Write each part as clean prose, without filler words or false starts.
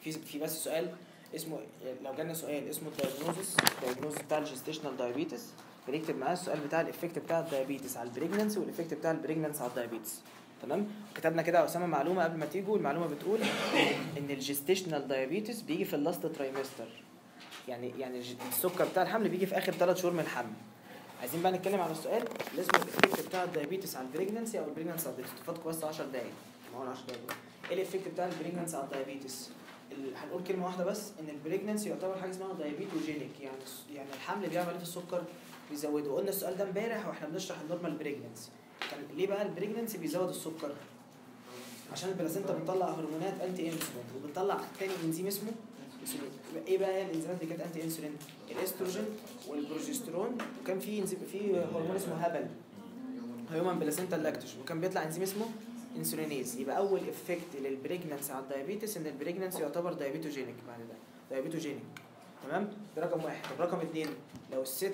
في بس سؤال اسمه، لو جالنا سؤال اسمه الدايجنوزس بتاع الجستيشنال دايابيتس، بنكتب معاه السؤال بتاع الافكت بتاع الدايابيتس على البريجننسي والافكت بتاع البريجننسي على الدايابيتس. تمام. كتبنا كده يا اسامه معلومه قبل ما تيجوا، المعلومه بتقول ان الجستيشنال دايابيتس بيجي في اللاست ترايمستر، يعني السكر بتاع الحمل بيجي في اخر 3 شهور من الحمل. عايزين بقى نتكلم عن السؤال اللي اسمه الافكت بتاع الدايابيتس على البريجننسي او البريجننسي على الدايابيتس. تفضلوا بس 10 دقايق، معانا 10 دقايق. ايه الافكت بتاع البريجننسي على الدايابيتس؟ هنقول كلمه واحده بس، ان البريجننسي يعتبر حاجه اسمها دايابيتوجينيك، يعني الحمل بيعمل ايه في السكر؟ بيزوده. قلنا السؤال ده امبارح واحنا بنشرح النورمال بريجننسي. كان ليه بقى البريجننسي بيزود السكر؟ عشان البلاسينتا بتطلع هرمونات انتي انسولين، وبتطلع تاني انزيم اسمه انسولين. ايه بقى الانزيمات اللي كانت انتي انسولين؟ الاستروجين والبروجسترون، وكان في هرمون اسمه هبل، هيومن بلاسينتا لاكتوش، وكان بيطلع انزيم اسمه انسولينيز. يبقى اول افكت للبريجننسي على الدايابيتس ان البريجننسي يعتبر دايابيتوجينيك. بعد ده دايابيتوجينيك. تمام. ده رقم واحد. طب رقم اثنين، لو الست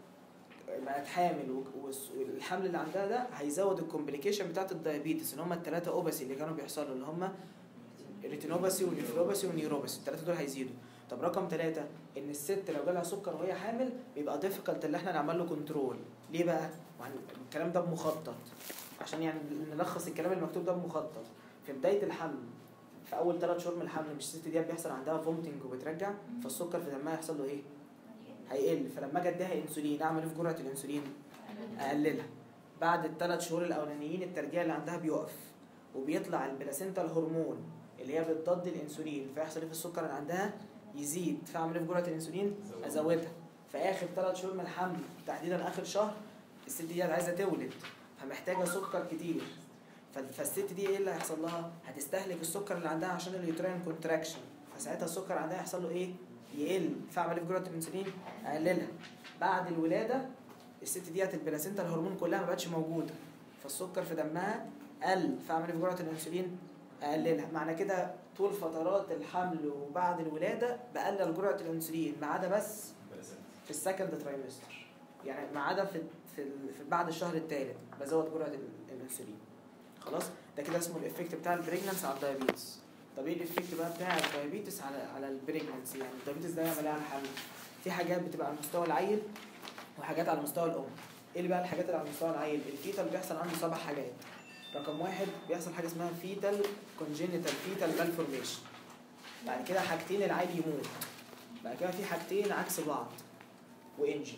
بقت حامل والحمل اللي عندها ده هيزود الكومبليكيشن بتاعت الدايابيتس، اللي هم الثلاثه اوباسي اللي كانوا بيحصلوا، اللي هم الريتينوباسي والنيفروباسي والنيوروباسي، الثلاثه دول هيزيدوا. طب رقم ثلاثة، ان الست لو جالها سكر وهي حامل بيبقى ديفيكالت اللي احنا نعمل له كنترول. ليه بقى؟ الكلام ده بمخطط، عشان يعني نلخص الكلام المكتوب ده بمخطط. في بدايه الحمل، في اول 3 شهور من الحمل، مش الست دي بيحصل عندها فومتنج وبترجع، فالسكر في دمها يحصل له ايه؟ هيقل. فلما اجي اديها انسولين اعمل ايه في جرعه الانسولين؟ اقللها. بعد ال3 شهور الاولانيين الترجيع اللي عندها بيقف، وبيطلع البلاسينتا الهرمون اللي هي بتضاد الانسولين، فيحصل ايه في السكر اللي عندها؟ يزيد. فاعمل ايه في جرعه الانسولين؟ ازودها. في اخر 3 شهور من الحمل، تحديدا اخر شهر، الست دي عايزه تولد، فمحتاجه سكر كتير. فالست دي ايه اللي هيحصل لها؟ هتستهلك السكر اللي عندها عشان اليوتراين كونتراكشن، فساعتها السكر عندها يحصل له ايه؟ يقل. فاعمل ايه في جرعه الانسولين؟ اقللها. بعد الولاده الست ديت البلاسينتا الهرمون كلها ما بقتش موجوده، فالسكر في دمها قل. فاعمل ايه في جرعه الانسولين؟ اقللها. معنى كده طول فترات الحمل وبعد الولاده بقلل جرعه الانسولين، ما عدا بس في السكند ترايمستر، يعني ما عدا في بعد الشهر الثالث بزود جرعه الانسولين. خلاص. ده كده اسمه الافكت بتاع البريجننس على الدايابيتس. طب ايه الافكت بقى بتاع الدايابيتس على البريجننس؟ يعني الدايابيتس ده يعمل ايه على الحمل؟ في حاجات بتبقى على مستوى العيل وحاجات على مستوى الام. ايه اللي بقى الحاجات اللي على مستوى العيل؟ الفيتال بيحصل عنده 7 حاجات. رقم 1 بيحصل حاجه اسمها فيتال كونجينيتال فيتال مالفورميشن. بعد كده حاجتين العيل يموت. بعد كده في حاجتين عكس بعض وانجري.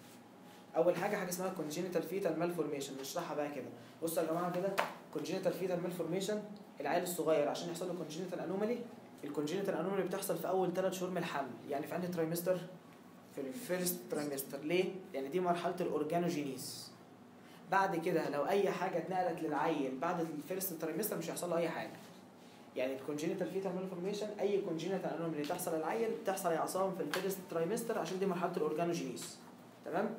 اول حاجه اسمها كونجينيتال فيتال مالفورميشن، نشرحها بقى كده. بصوا يا جماعه كده، كونجينيتال فيتال مالفورميشن، العيل الصغير عشان يحصل له كونجينيتال انومالي، الكونجينيتال انومالي بتحصل في اول 3 شهور من الحمل. يعني في انهي ترايمستر؟ في الفيرست ترايمستر. ليه؟ لان دي مرحله الاورجانوجينيس. بعد كده لو اي حاجه اتنقلت للعيل بعد الفيرست ترايمستر مش هيحصل له اي حاجه. يعني الكونجينيتال فيتال مالفورميشن، اي كونجينيتال انومالي تحصل للعيل تحصل يا عصام في الفيرست ترايمستر، عشان دي مرحله الاورجانوجينيس. تمام؟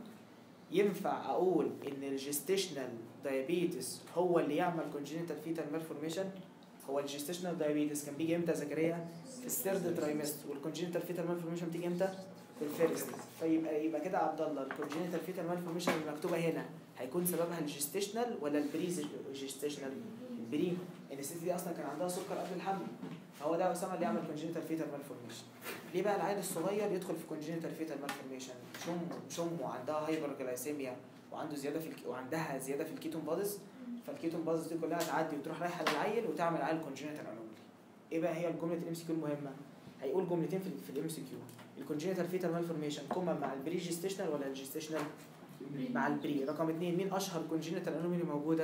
ينفع اقول ان الجستيشنال دايابيتس هو اللي يعمل كونجينيتال فيتال مالفورميشن؟ هو الجستيشنال دايابيتس كان بيجي امتى يا زكريا؟ في الثيرد ترايمستر. والكونجينيتال فيتال مالفورميشن بتيجي امتى؟ في الفيرست. فيبقى كده عبد الله، الكونجينيتال فيتال مالفورميشن المكتوبه هنا هيكون سببها الجستيشنال ولا البري جستيشنال؟ البري، ان الست دي اصلا كان عندها سكر قبل الحمل، فهو ده اسامه اللي يعمل كونجينيتال فيتال مالفورميشن. ليه بقى العيل الصغير يدخل في كونجينيتال فيتال مالفورميشن؟ شمه عندها هايبر جلايسيميا وعنده زياده وعندها زياده في الكيتون بادز، فالكيتون بادز دي كلها تعدي وتروح رايحه للعيل وتعمل عيل كونجينيتال انومالي. ايه بقى هي الجمله الام سي كيو المهمه؟ هيقول جملتين في الام سي كيو. الكونجينيتال فيتال مالفورميشن كومن مع البري جيستيشنال ولا الجيستيشنال؟ مع البري. رقم 2، مين اشهر كونجينيتال انومالي موجوده؟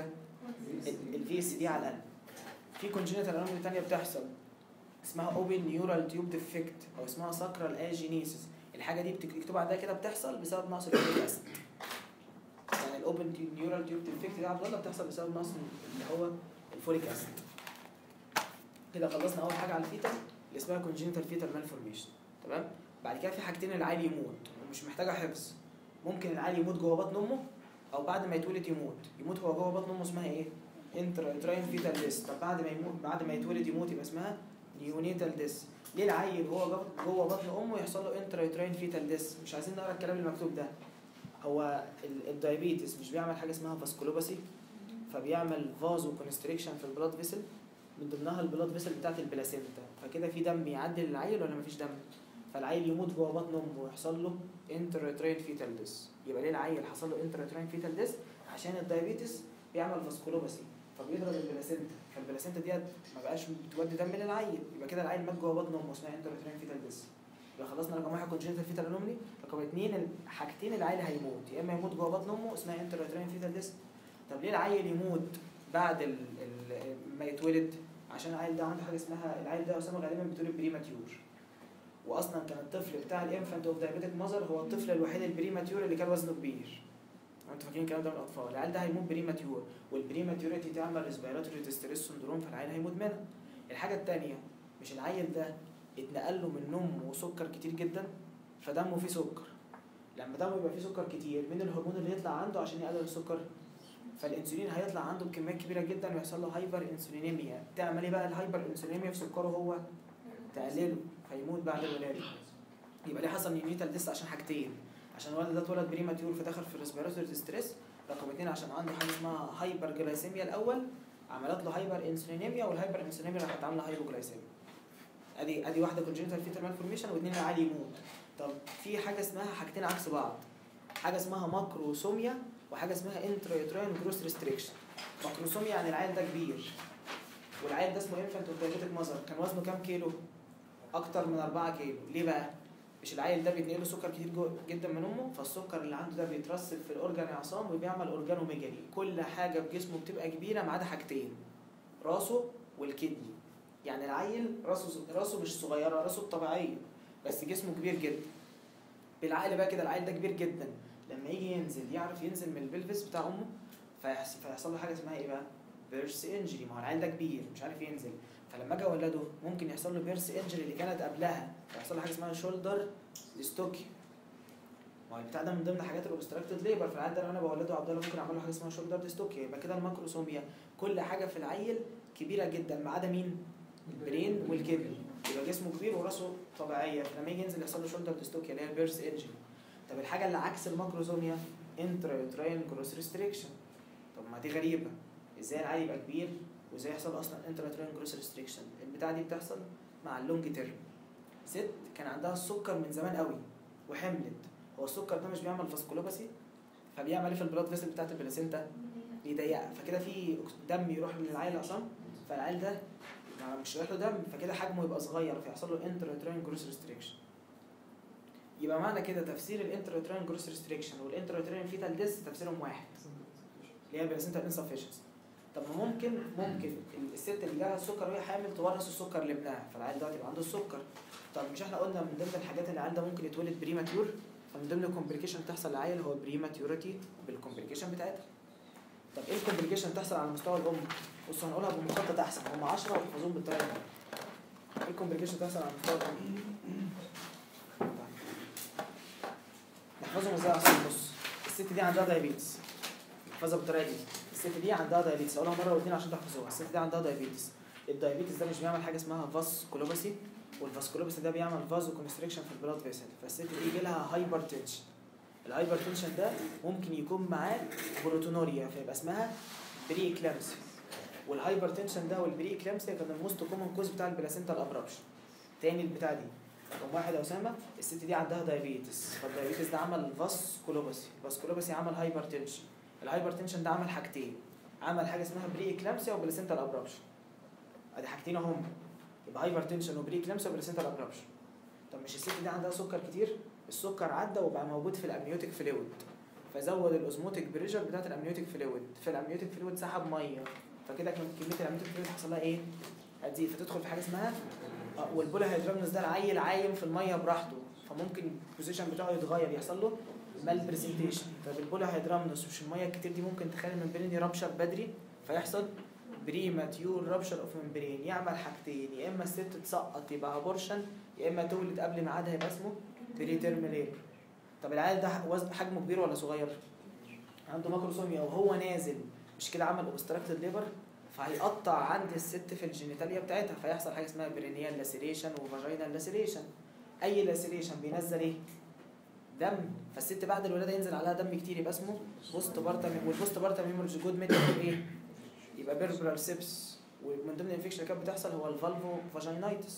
الفي اس دي على الاقل. في كونجينيتال انومالي ثانيه بتحصل اسمها اوبن نيورال تيوب ديفكت او اسمها ساكرال اجينيسيس. الحاجه دي بتكتب عندها كده بتحصل بسبب نقص الفوليك اسيد. يعني الاوبن نيورال تيوب ديفكت دي يا عبد الله بتحصل بسبب نقص اللي هو الفوليك اسيد. كده خلصنا اول حاجه على الفيتال اللي اسمها كونجينيتال فيتال مالفورميشن. تمام. بعد كده في حاجتين العيل يموت ومش محتاجه حفظ. ممكن العيل يموت جوه بطن امه او بعد ما يتولد يموت هو جوه بطن امه، اسمها ايه؟ انتراين فيتال ديس. طب بعد ما يتولد يموت يبقى اسمها نيونيتال ديس. ليه العيل هو جوه بطن امه يحصل له انتراين فيتال ديس؟ مش عايزين نقرا الكلام المكتوب ده. هو الدايابيتس مش بيعمل حاجه اسمها فاسكولوباسي، فبيعمل فازو كونستريكشن في البلاد فيسل، من ضمنها البلاد فيسل بتاعت البلاسينتا، فكده في دم يعدي للعيل ولا مفيش دم؟ فالعيل يموت جوه بطن امه ويحصل له انتراتراين فيتال ديس. يبقى ليه العيل حصل له انتراتراين فيتال ديس؟ عشان الدايابيتس بيعمل فاسكولوباسي فبيضرب البلاسينتا، فالبلاسينتا ديت ما بقاش بتودي دم للعيل، يبقى كده العيل مات جوه بطن امه اسمها انتراتراين فيتال ديس. يبقى خلصنا رقم 1 كونجنتال فيتال انوملي. رقم 2 حاجتين العيل هيموت، يا اما يموت جوه بطن امه اسمها انتراتراين فيتال ديس. طب ليه العيل يموت بعد ما يتولد؟ عشان العيل ده عنده حاجه اسمها، العيل ده اسامه غالبا بتقول بريماتيور، واصلا كان الطفل بتاع الانفانت اوف دايابيتك ماذر هو الطفل الوحيد البريماتيور اللي كان وزنه كبير. انتوا فاكرين الكلام ده من الاطفال؟ العيل ده هيموت بريماتيور، والبريماتيوريتي تعمل ريسبيراتوري ديستريس سندروم، فالعيل هيموت منها. الحاجه الثانيه، مش العيل ده اتنقل له من نوم وسكر كتير جدا فدمه فيه سكر، لما دمه يبقى فيه سكر كتير من الهرمون اللي يطلع عنده عشان يقلل السكر؟ فالانسولين هيطلع عنده بكميات كبيره جدا ويحصل له هايبر انسولينيميا. تعمل ايه بقى الهايبر انسولينيميا في سكره؟ هو تقلله فيموت بعد الولاده. يبقى ليه حصل نيونيتال ديس؟ عشان حاجتين، عشان الولد ده اتولد بريماتيور فدخل في الريسبيراتوري ستريس. رقم 2 عشان عنده حاجه اسمها هايبر جلايسيميا الاول، عملت له هايبر انسولينيميا، والهايبر انسولينيميا راحت عامله هايبوجلايسيميا. ادي واحده كونجنتال فيتال مالفورميشن، واثنين العيل يموت. طب في حاجه اسمها حاجتين عكس بعض، حاجه اسمها ماكروسوميا وحاجه اسمها انترايوتراين جروس ريستريكشن. ماكروسوميا يعني العيل ده كبير، والعيل ده اسمه انفانت اوف دايابيتك ماذر، كان وزنه كام كيلو؟ اكتر من 4 كيلو. ليه بقى؟ مش العيل ده بيتنقل له سكر كتير جدا من امه، فالسكر اللي عنده ده بيترسب في الاورجان عصام وبيعمل اورجانوميجالي، كل حاجه في جسمه بتبقى كبيره ما عدا حاجتين، راسه والكدني. يعني العيل راسه مش صغيره، راسه الطبيعيه، بس جسمه كبير جدا. بالعقل بقى كده العيل ده كبير جدا، لما يجي ينزل يعرف ينزل من البلفس بتاع امه، فيحصل له حاجه اسمها ايه بقى؟ بيرس انجري. ما هو العيل ده كبير مش عارف ينزل، فلما اجي اولده ممكن يحصل له بيرس انجري اللي كانت قبلها، فيحصل له حاجه اسمها شولدر ديستوكي. ما هو البتاع ده من ضمن حاجات الاوبستراكتد ليبر، فالعيل ده لو انا بولده عبد الله ممكن اعمل له حاجه اسمها شولدر ديستوكي. يبقى كده الماكروسوميا كل حاجه في العيل كبيره جدا ما عدا مين؟ البرين والكدني. يبقى جسمه كبير وراسه طبيعيه، فلما يجي ينزل يحصل له شولدر ديستوكي اللي هي البيرس انجري. طب الحاجه اللي عكس الماكروسوميا انترايوتراين جروس ريستريكشن. طب ما دي غريبه، ازاي العيل يبقى كبير وازاي يحصل اصلا انترايوتراين جروس ريستريكشن؟ البتاعه دي بتحصل مع اللونج تيرم. ست كان عندها السكر من زمان قوي وحملت، هو السكر ده مش بيعمل فاسكولوباسي؟ فبيعمل ايه في البلاد فيسل بتاعت البلاسينتا؟ بيضيقها، فكده في دم يروح للعيل عصام، فالعيل ده مش رايح له دم، فكده حجمه يبقى صغير فيحصل له انترايوتراين جروس ريستريكشن. يبقى معنى كده تفسير الانترايوتراين جروس ريستريكشن والانترايوتراين فيتال ديس تفسيرهم واحد، اللي هي البلاسينتا انسفشنسي. طب ما ممكن الست اللي جالها السكر وهي حامل تورث السكر لابنها، فالعيل ده يبقى عنده السكر. طب مش احنا قلنا من ضمن الحاجات اللي العيل ده ممكن يتولد بريماتيور؟ فمن ضمن الكومبليكيشن تحصل للعيل هو بريماتيوريتي بالكومبليكيشن بتاعتها. طب ايه الكومبليكيشن تحصل على مستوى الام؟ بصوا هنقولها بمخطط احسن، هم 10 واحفظوهم بالطريقه دي. ايه الكومبليكيشن تحصل على مستوى الام؟ نحفظهم ازاي عشان بص، الست دي عندها دايابيتس، نحفظها بالطريقه دي. الست دي عندها دايابيتس، اقولها مره واثنين عشان تحفظوها. الست دي عندها دايابيتس، الدايابيتس ده مش بيعمل حاجه اسمها فاسكولوباسي، والفاسكولوباسي ده بيعمل فازو كونستريكشن في البلاد فيسل، فالست دي يجي لها هايبر تنشن. الهايبر تنشن ده ممكن يكون معاه بروتونوريا فيبقى اسمها بري اكلامسيا، والهايبر تنشن ده والبري اكلامسيا كان الموست كومن كوز بتاع البلاسينتا الابرابشن. تاني البتاع دي رقم 1 يا اسامه، الست دي عندها دايابيتس، فالدايابيتس ده عمل فاسكولوباسي، الفاسكولوباسي عمل هايبر تنشن، الهايبر تنشن ده عمل حاجتين، عمل حاجه اسمها بري اكلامسيا وبلاسينتا الابرابشن. ادي حاجتين اهم، يبقى هايبر تنشن وبري اكلامسيا وبلاسينتا الابرابشن. طب مش الست دي عندها سكر كتير؟ السكر عدى وبقى موجود في الامنيوتيك فلويد، فزود الاوزموتيك بريشر بتاعت الامنيوتيك فلويد، في الامنيوتيك فلويد سحب ميه، فكده كميه الامنيوتيك فلويد حصل لها ايه؟ هتزيد، فتدخل في حاجه اسمها والبولا هيدرامنس ده العيل عايم في الميه براحته، فممكن البوزيشن بتاعه يتغير يحصل له مال بريزنتيشن. طب البولا هيدرامنس مش الميه الكتير دي ممكن تخلي الممبرين يربشر بدري فيحصل بريماتيور رابشر اوف ممبرين، يعمل حاجتين، يا اما الست تسقط يبقى ابورشن، يا اما تولد قبل ميعادها يبقى اسمه بري تيرم ليبر. طب العيل ده وزن حجمه كبير ولا صغير؟ عنده ماكروسوميا وهو نازل مش كده عمل اوبستراكتد ليبر، فهيقطع عند الست في الجينيتاليا بتاعتها، فيحصل حاجه اسمها برينيال لاسيريشن وفاجينال لاسيريشن. اي لاسيريشن بينزل ايه؟ دم، فالست بعد الولاده ينزل عليها دم كتير يبقى اسمه بوست بارتم، والبوست بارتم هيموريج جود ميديكال ايه؟ يبقى بيربرال سيبس. ومن ضمن الانفكشن اللي كانت بتحصل هو الفالفو فاجينايتس،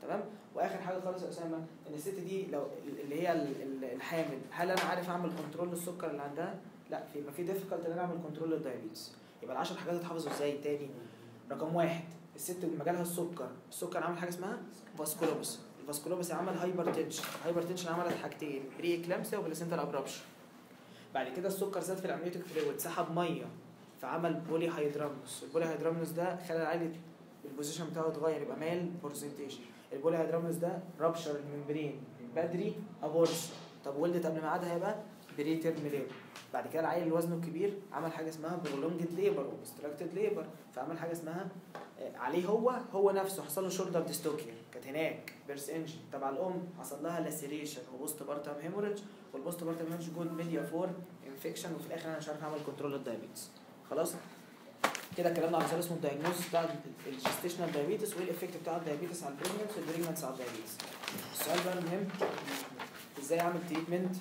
تمام. واخر حاجه خالص يا اسامه، ان الست دي لو اللي هي الحامل، هل انا عارف اعمل كنترول للسكر اللي عندها؟ لا، يبقى في ديفيكالت ان انا اعمل كنترول للدايابيتس. يبقى ال10 حاجات اتحفظوا ازاي تاني؟ رقم واحد، الست مجالها السكر عمل حاجه اسمها فاسكولوبس. الفاسكولوبس عمل هايبرتنشن عملت حاجتين، بري اكلامسيا وبلاسنتال ابرابشن. بعد كده السكر زاد في الامنيوتيك فلويد، سحب ميه فعمل بولي هيدرامنوس. البولي هيدرامنوس ده خلى العيل البوزيشن بتاعه اتغير، يبقى مال بورسنتيشن. البولي هيدرامنوس ده رابشر الممبرين بدري، ابورشن. طب ولدت قبل ميعادها هيبقى بري تيرم ليبر. بعد كده العيل اللي وزنه كبير عمل حاجه اسمها برولونجد ليبر وابستراكتد ليبر، فعمل حاجه اسمها عليه هو نفسه حصل له شولدر ديستوكيا، كانت هناك بيرس انجن. تبع الام حصل لها لاسيريشن وبوست بارتم هيموريدج، والبوست بارتم هيموريدج جود ميديا فور انفكشن، وفي الاخر انا مش عارف اعمل كنترول للدايابيتس. خلاص كده اتكلمنا عن مثال اسمه الدايجنوز بتاع الجستيشنال دايابيتس وايه الايفكت بتاع الدايابيتس على البريجننس والبريجننس على الدايابيتس. السؤال بقى المهم، ازاي اعمل تريتمنت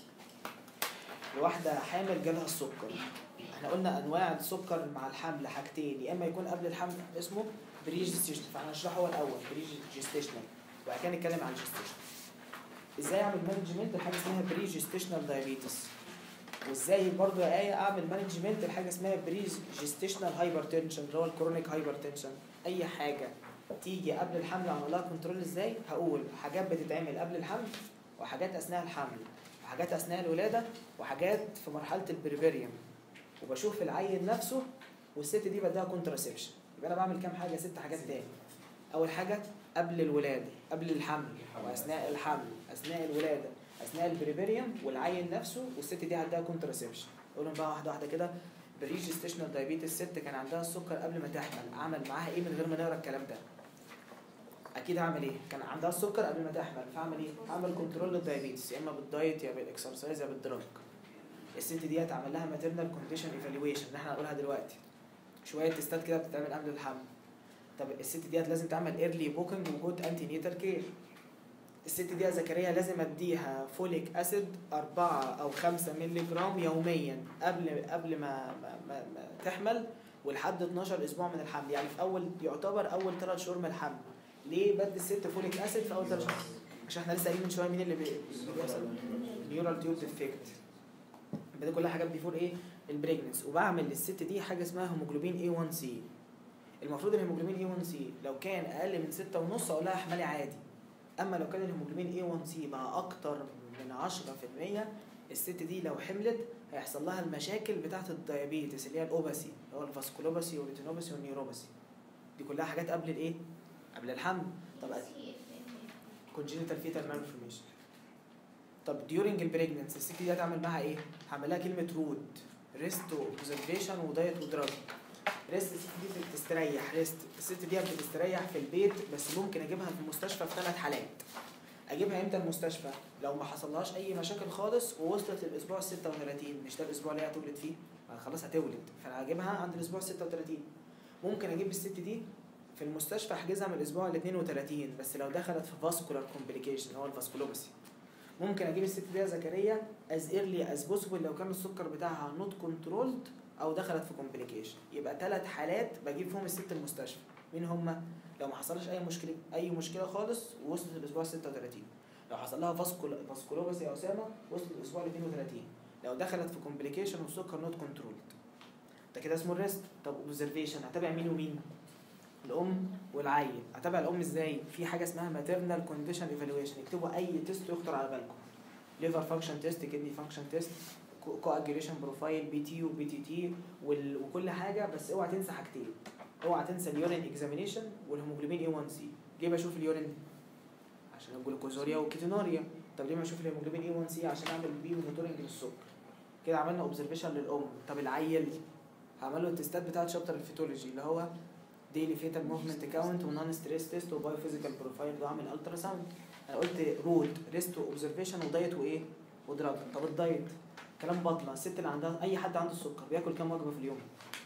لواحده حامل جالها السكر؟ احنا قلنا انواع السكر مع الحمل حاجتين، يا اما يكون قبل الحمل اسمه بري جستيشنال، فانا هشرحه هو الاول بري جستيشنال وبعد كده نتكلم عن الجستيشنال. ازاي اعمل مانجمنت لحاجه اسمها بري جستيشنال دايابيتس، وازاي برضو يا ايه اعمل مانجمنت لحاجه اسمها بري جستيشنال هايبرتنشن اللي هو الكرونيك هايبرتنشن. اي حاجه تيجي قبل الحمل اعمل لها كنترول ازاي؟ هقول حاجات بتتعمل قبل الحمل، وحاجات اثناء الحمل، وحاجات اثناء الولاده، وحاجات في مرحله البريبيريوم، وبشوف العيل نفسه، والست دي بديها كونتراسبشن. يبقى انا بعمل كام حاجه؟ 6 حاجات تاني. اول حاجه قبل الولاده، قبل الحمل، واثناء الحمل، اثناء الولاده، اثناء البريبيريوم، والعيل نفسه، والست دي عندها كونتراسبشن. اقولهم بقى واحده واحده كده. بريجستيشنال دايابيتس، الست كان عندها السكر قبل ما تحمل، اعمل معاها ايه من غير ما نقرا الكلام ده؟ اكيد هعمل ايه؟ كان عندها السكر قبل ما تحمل، فاعمل ايه؟ هعمل كنترول للدايابيتس، يا اما بالدايت يا بالاكسرسايز يا بالدراج. الست دي هتعمل لها ماتيرنال كونديشن ايفالويشن اللي احنا هنقولها دلوقتي، شويه تستات كده بتتعمل قبل الحمل. طب الست دي لازم تعمل ايرلي بوكينج وجود انتي نيتال كير. الست دي يا زكريا لازم اديها فوليك اسيد 4 أو 5 مللي جرام يوميا قبل ما تحمل، ولحد 12 اسبوع من الحمل، يعني في يعتبر اول 3 شهور من الحمل. ليه بدي الست فوليك اسيد في اول 3 شهور؟ عشان احنا لسه قايلين من شويه مين اللي بيحصل؟ نيورال تيوب ديفكت. دي كلها حاجات بيفور ايه؟ البريجننس. وبعمل للست دي حاجه اسمها هيموجلوبين A1C. المفروض الهيموجلوبين A1C لو كان اقل من 6.5 اقول لها احملي عادي. اما لو كان الهيموجلوبين A1C بقى اكتر من 10%، الست دي لو حملت هيحصل لها المشاكل بتاعه الدايابيتس اللي هي الاوباسي، اللي هو الفاسكولوباسي والريتينوباسي والنيوروباسي. دي كلها حاجات قبل الايه؟ قبل الحمل. طب كونجينيتال فيتال مالفورميشن. طب ديورنج البريجننس الست دي هتعمل معاها ايه؟ هعمل لها كلمه رود، ريست واوبزرفيشن ودايت ودراج. ريست، الست دي بتستريح، ريست الست دي بتستريح في البيت، بس ممكن اجيبها في المستشفى في 3 حالات. اجيبها امتى المستشفى؟ لو ما حصلهاش اي مشاكل خالص ووصلت للاسبوع 36، مش ده الاسبوع اللي هي هتولد فيه؟ خلاص هتولد، فانا هجيبها عند الاسبوع 36. ممكن اجيب الست دي في المستشفى احجزها من الاسبوع 32، بس لو دخلت في فاسكولار كومبليكيشن اللي هو الفاسكولوباسي. ممكن اجيب الست دي يا زكريا از ايرلي از بوسيبل لو كان السكر بتاعها نوت كنترولد او دخلت في كومبليكيشن. يبقى 3 حالات بجيب فيهم الست المستشفى. مين هم؟ لو ما حصلش اي مشكله خالص ووصلت للاسبوع 36، لو حصل لها فاسكولوباسي يا اسامه وصلت للاسبوع 32، لو دخلت في كومبليكيشن والسكر نوت كنترولد. ده كده اسمه الريست. طب اوبزرفيشن هتابع مين ومين؟ الام والعيل. هتابع الام ازاي؟ في حاجه اسمها ماتيرنال كونديشن ايفالويشن. اكتبوا اي تيست يخطر على بالكم، ليفر فانكشن تيست، كدني فانكشن تيست، كواجيوليشن بروفايل، بي تي وبي تي تي وكل حاجه. بس اوعى تنسى حاجتين، اوعى تنسى اليورين اكزامينيشن والهيموجلوبين A1C. ليه بشوف اليورين؟ عشان الجلوكوزوريا والكيتونوريا. طب ليه ما اشوف الهيموجلوبين A1C؟ عشان اعمل بيه مونيتورنج للسكر. كده عملنا اوبزرفيشن للام. طب العيل هعمل له التستات بتاعه شابتر الفيتولوجي اللي هو ديلي فيتال موفمنت كاونت ونون ستريس تيست وبايو فيزيكال بروفايل، واعمل الترا ساوند. انا قلت رود، ريست واوبزرفيشن ودايت وايه؟ ودراج. طب الدايت كلام بطله. الست اللي عندها، اي حد عنده السكر بياكل كام وجبه في اليوم؟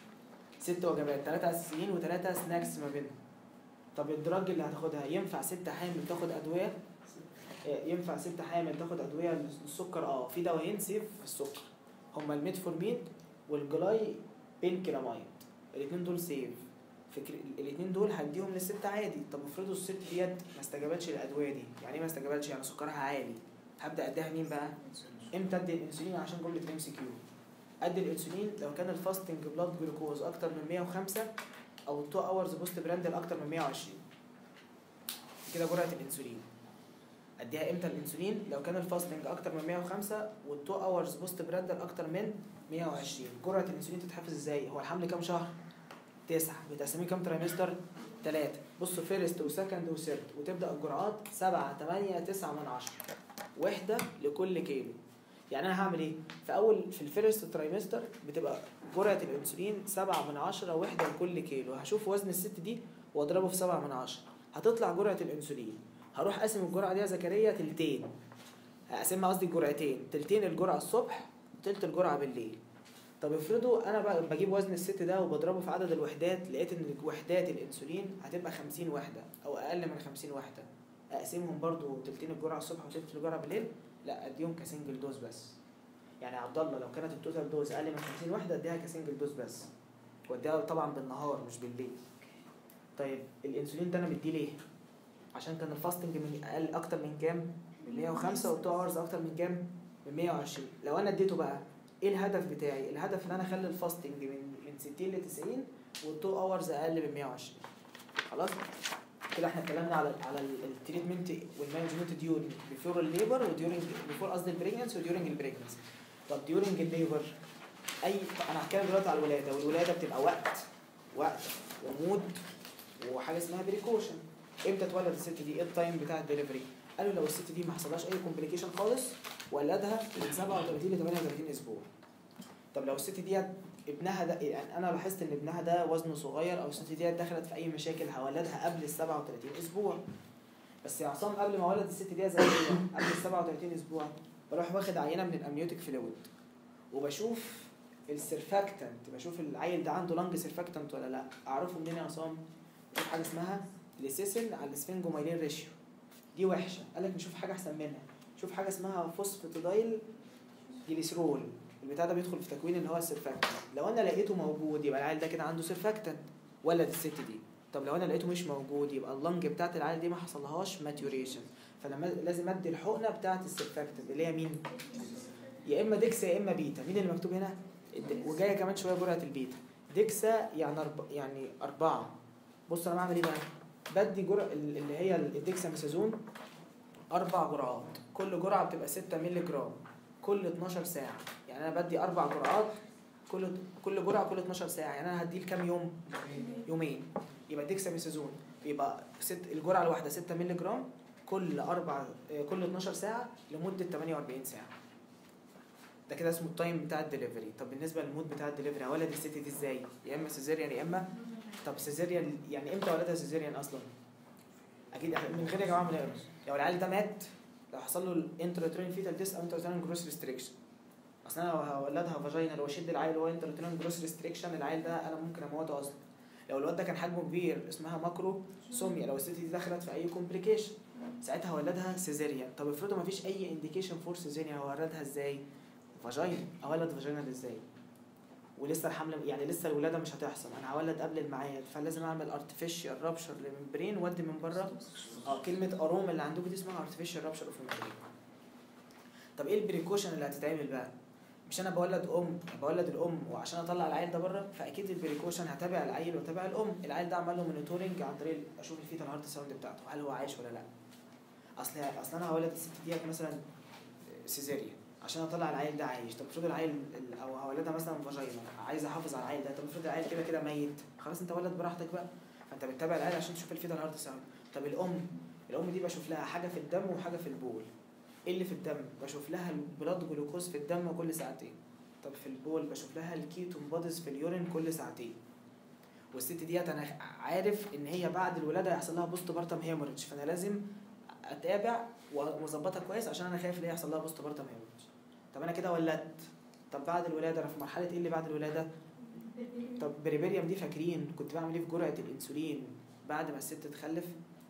6 وجبات، 3 اساسيين و3 سناكس ما بينهم. طب الدراج اللي هتاخدها ينفع ست حامل تاخد ادويه؟ ينفع ست حامل تاخد ادويه للسكر؟ في دوايين سيف في السكر، هما الميتفورمين والجلاي بينكلامايد. الاثنين دول سيف في الاثنين دول هديهم للست عادي. طب افرضوا الست ديت ما استجابتش للادويه دي. يعني ايه ما استجابتش؟ يعني سكرها عالي. هبدا اديها مين بقى؟ امتى ادي الانسولين؟ عشان جمله ام سي كيو. ادي الانسولين لو كان الفاستنج بلاد جلوكوز اكتر من 105 او 2 اورز بوست براندل اكتر من 120. كده جرعه الانسولين. اديها امتى الانسولين؟ لو كان الفاستنج اكتر من 105 وال2 اورز بوست براندل اكتر من 120. جرعه الانسولين تتحفظ ازاي؟ هو الحمل كام شهر؟ 9. بتقسميه كام ترايمستر؟ 3. بصوا فيرست وسكند وثيرد، وتبدا الجرعات 7 8 9 من 10 وحده لكل كيلو. يعني انا هعمل ايه؟ في الفيرست ترايمستر بتبقى جرعه الانسولين 7 من 10 وحده لكل كيلو. هشوف وزن الست دي واضربه في 7 من 10 هتطلع جرعه الانسولين. هروح اقسم الجرعه دي يا زكريا تلتين. هقسمها قصدي الجرعتين، تلتين الجرعه الصبح وتلت الجرعه بالليل. طب افرضوا انا بقى بجيب وزن الست ده وبضربه في عدد الوحدات، لقيت ان وحدات الانسولين هتبقى 50 وحده او اقل من 50 وحده. اقسمهم برضو تلتين الجرعه الصبح وتلت الجرعه بالليل؟ لا، اديهم كسنجل دوز بس. يعني عبد الله لو كانت التوتال دوز اقل من 50 وحده اديها كسنجل دوز بس، واديها طبعا بالنهار مش بالليل. طيب الانسولين ده انا مديه ليه؟ عشان كان الفاستنج من اقل اكتر من كام؟ من 105 و2 اورز اكتر من كام؟ من 120. لو انا اديته بقى ايه الهدف بتاعي؟ الهدف ان انا اخلي الفاستنج من 60 ل 90 وال2 اورز اقل من 120. خلاص كده احنا اتكلمنا على التريتمنت والمانجمنت ديورنج بيفور الليبر وديورنج بيفور قصدي البريجنسي وديورنج البريجنسي. طب ديورنج الليبر انا هتكلم دلوقتي على الولاده، والولاده بتبقى وقت ومود وحاجه اسمها بريكوشن. امتى تولد الست دي؟ ايه التايم بتاع الدليفري؟ قالوا لو الست دي ما حصلهاش اي كومبليكيشن خالص ولدها من 37 ل 38 اسبوع. طب لو الست دي ابنها ده، يعني انا لاحظت ان ابنها ده وزنه صغير او الست دي دخلت في اي مشاكل هولدها قبل ال 37 اسبوع. بس يا عصام قبل ما ولد الست دي زي قبل ال 37 اسبوع بروح واخد عينه من الامنيوتيك فلويد وبشوف السيرفاكتنت، بشوف العيل ده عنده لانج سيرفاكتنت ولا لا. اعرفه منين يا عصام؟ في حاجه اسمها ليسيسين على السفنجومايلين ريشيو. دي وحشه، قال لك نشوف حاجه احسن منها. شوف حاجه اسمها فوسفاتيدايل جليسرول. البتاع ده بيدخل في تكوين اللي هو السيرفاكتنت. لو انا لقيته موجود يبقى العيل ده كده عنده سيرفاكتنت ولد الست دي. طب لو انا لقيته مش موجود يبقى اللنج بتاعت العيل دي ما حصلهاش ماتيوريشن، فلما لازم ادي الحقنه بتاعت السيرفاكتنت اللي هي مين؟ يا اما ديكسا يا اما بيتا. مين اللي مكتوب هنا؟ وجايه كمان شويه جرعه البيتا. ديكسا يعني 4. بص انا بعمل ايه بقى؟ بدي جرعه اللي هي الديكسا ميثازون 4 جرعات، كل جرعه بتبقى 6 مللي جرام كل 12 ساعه. يعني انا بدي 4 جرعات كل جرعه كل 12 ساعه. يعني انا هديه كام يوم؟ يومين. يبقى ديكسا ميثازون يبقى الجرعه الواحده 6 مللي جرام كل 12 ساعه لمده 48 ساعه. ده كده اسمه التايم بتاع الدليفري. طب بالنسبه للمود بتاع الدليفري هولد الست دي ازاي؟ يا اما سيزيريان يا اما طب سيزيريان يعني امتى ولدها سيزيريان اصلا؟ اكيد من غير يا جماعه ما لو العيل ده مات، لو حصل له الانتراترين فيتال ديس او انتراترين جروس ريستريكشن. اصل انا لو هولدها فاجينال واشد العيل وهو انتراترين جروس ريستريكشن، العيل ده انا ممكن اموته اصلا. لو الواد ده كان حجمه كبير اسمها ماكرو سوميا. لو الست دي دخلت في اي كومبليكيشن ساعتها هولدها سيزيريان. طب افرضوا ما فيش اي انديكيشن فور سيزيريان هولدها ازاي؟ فاجينال. اولد فاجينال ازاي؟ ولسه الحمل يعني لسه الولاده مش هتحصل، انا هولد قبل الميعاد، فلازم اعمل ارتفيشال رابشر للممبرين وادي من بره. كلمه اروم اللي عندكم دي اسمها ارتفيشال رابشر اوف ممبرين. طب ايه البريكوشن اللي هتتعمل بقى؟ مش انا بولد الام وعشان اطلع العيل ده بره، فاكيد البريكوشن هتابع العيل وتابع الام. العيل ده اعمل له مونيتورنج عن طريق اشوف الفيتال هارت ساوند بتاعته هل هو عايش ولا لا. اصل انا هولد الست ديت مثلا سيزيريان عشان اطلع العيل ده عايش. طب افرض العيل او هولدها مثلا فاجينا، عايز احافظ على العيل ده. طب افرض العيل كده ميت، خلاص انت ولد براحتك بقى، فانت بتتابع العيل عشان تشوف الفيتال هارت ساوند. طب الام دي بشوف لها حاجه في الدم وحاجه في البول. ايه اللي في الدم؟ بشوف لها البلاد جلوكوز في الدم كل ساعتين. طب في البول بشوف لها الكيتون بوديز في اليورين كل ساعتين. والست ديت انا عارف ان هي بعد الولاده هيحصل لها بوست بارتم هيموريدج، فانا لازم اتابع واظبطها كويس عشان انا خايف ان هي يحصل لها بوست بارتم هيموريدج. طب انا كده ولدت، طب بعد الولاده انا في مرحله ايه اللي بعد الولاده؟ طب بريبيريوم دي فاكرين كنت بعمل ايه في جرعه الانسولين بعد ما الست تخلف؟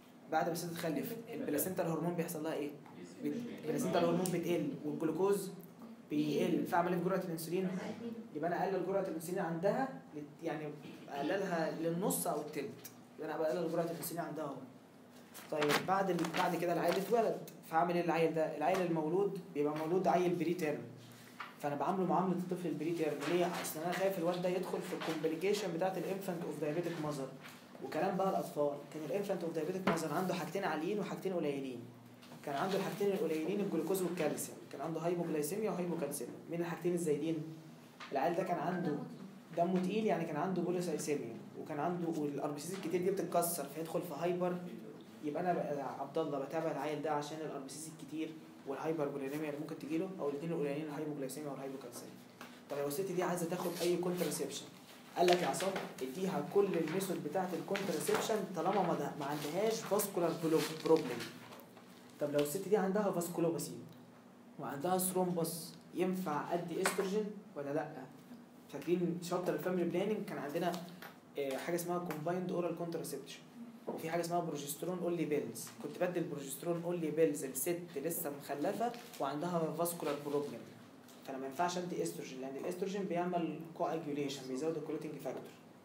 البلاسينتا الهرمون بيحصل لها ايه؟ البلاسينتا الهرمون بتقل والجلوكوز بيقل، فاعمل ايه في جرعه الانسولين؟ يبقى انا اقلل جرعه الانسولين عندها يعني اقللها للنص او التلت، يبقى انا بقلل جرعه الانسولين عندها اهو. طيب بعد كده العيل اتولد، فاعمل ايه العيل ده؟ العيل المولود بيبقى مولود عيل بري تيرم، فانا بعامله معامله الطفل البري تيرم. ليه؟ اصل انا خايف الواد ده يدخل في الكومبليكيشن بتاعت الانفانت اوف دايابيتك ماذر. وكلام بقى الاطفال، كان الانفانت اوف دايابيتك ماذر عنده حاجتين عاليين وحاجتين قليلين. كان عنده الحاجتين القليلين الجلوكوز والكالسيوم، كان عنده هايبوغلايسيميا وهايبوكالسيميا. من الحاجتين الزايدين العيل ده كان عنده دمه تقيل، يعني كان عنده بوليسايسيميا، وكان عنده والار بي سيز الكتير دي بتتكسر فيدخل في هايبر. يبقى انا بقى عبد الله بتابع العيل ده عشان الار بي سيز الكتير والهايبر بوليميا اللي ممكن تجيله، او الاثنين القليلين الهايبوغلايسيميا والهايبوكالسيميا. طب لو الست دي عايزه تاخد اي كونتراسيبشن، قال لك يا عصام اديها كل الميثود بتاعه الكونتراسيبشن طالما ما عندهاش فاسكولار بروبلم. طب لو الست دي عندها فاسكولوباسي وعندها ثرومبس، ينفع ادي استروجين ولا لا؟ فاكرين شابتر الفاميلي بلاننج كان عندنا حاجه اسمها كومبايند اورال كونتراسيبشن، وفي حاجه اسمها بروجسترون اونلي بيلز. كنت بدي البروجسترون اونلي بيلز لست لسه مخلفه وعندها فاسكولار بروبلم، فانا ما ينفعش ادي استروجين لان الاستروجين بيعمل كواجوليشن، بيزود الكلوتنج فاكتور.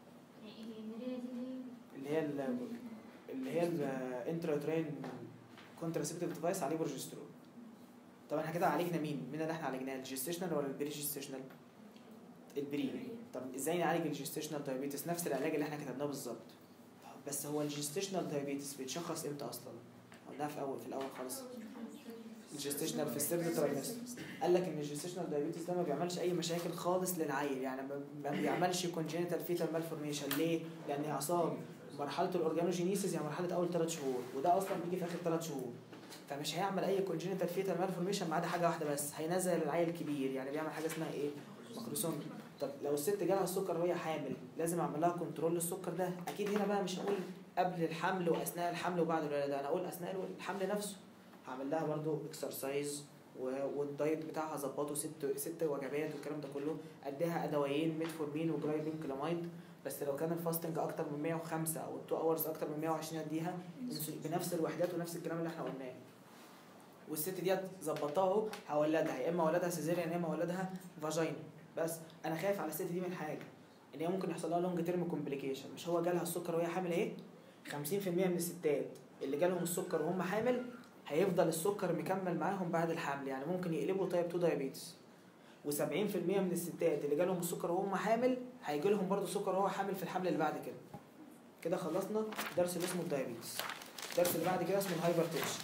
اللي هي الانتراترين كونتراسيبتيف ديفايس عليه بروجسترون. طب احنا كده عالجنا مين اللي احنا عالجناه؟ الجيستيشنال ولا البري جيستيشنال؟ البري. طب ازاي نعالج الجيستيشنال دايابيتس؟ نفس العلاج اللي احنا كتبناه بالظبط، بس هو الجيستيشنال دايابيتس بيتشخص امتى اصلا؟ قلناها في الاول خالص، الجيستيشنال في السيرد ترايمستر. قال لك ان الجيستيشنال دايابيتس ده ما بيعملش اي مشاكل خالص للعيل، يعني ما بيعملش كونجينيتال فيتال مالفورميشن. ليه؟ لان يا عصام مرحله الاورجانوجينيسيس هي مرحله اول 3 شهور، وده اصلا بيجي في اخر 3 شهور، فمش هيعمل اي كونجينيتال فيتال مالفورميشن ما عدا حاجه واحده بس، هينزل العيل الكبير، يعني بيعمل حاجه اسمها ايه؟ ماكروسوم. طب لو الست جالها السكر وهي حامل، لازم اعمل لها كنترول للسكر ده. اكيد هنا بقى مش هقول قبل الحمل واثناء الحمل وبعد الولاده، انا اقول اثناء الحمل نفسه. هعمل لها برضو اكسرسايز والدايت بتاعها ظبطه 6 وجبات والكلام ده كله. اديها ادويين ميتفورمين وجلايبين كلاميد، بس لو كان الفاستنج اكتر من 105 او 2 اورز اكتر من 120 اديها بنفس الوحدات ونفس الكلام اللي احنا قلناه. والست ديت ظبطها اهو، هولدها يا اما ولدها سيزيريان يا اما ولدها فاجينا. بس انا خايف على الست دي من حاجه، ان هي ممكن يحصل لها لونج تيرم كومبليكيشن. مش هو جالها السكر وهي حامل اهي؟ 50% من الستات اللي جالهم السكر وهم حامل هيفضل السكر مكمل معاهم بعد الحمل، يعني ممكن يقلبوا تايب 2 دايابيتس. و70% من الستات اللي جالهم السكر وهم حامل هيجي لهم برضه سكر وهو حامل في الحمل اللي بعد كده. كده خلصنا درس اللي اسمه الدايابيتس. الدرس اللي بعد كده اسمه الهايبرتنشن.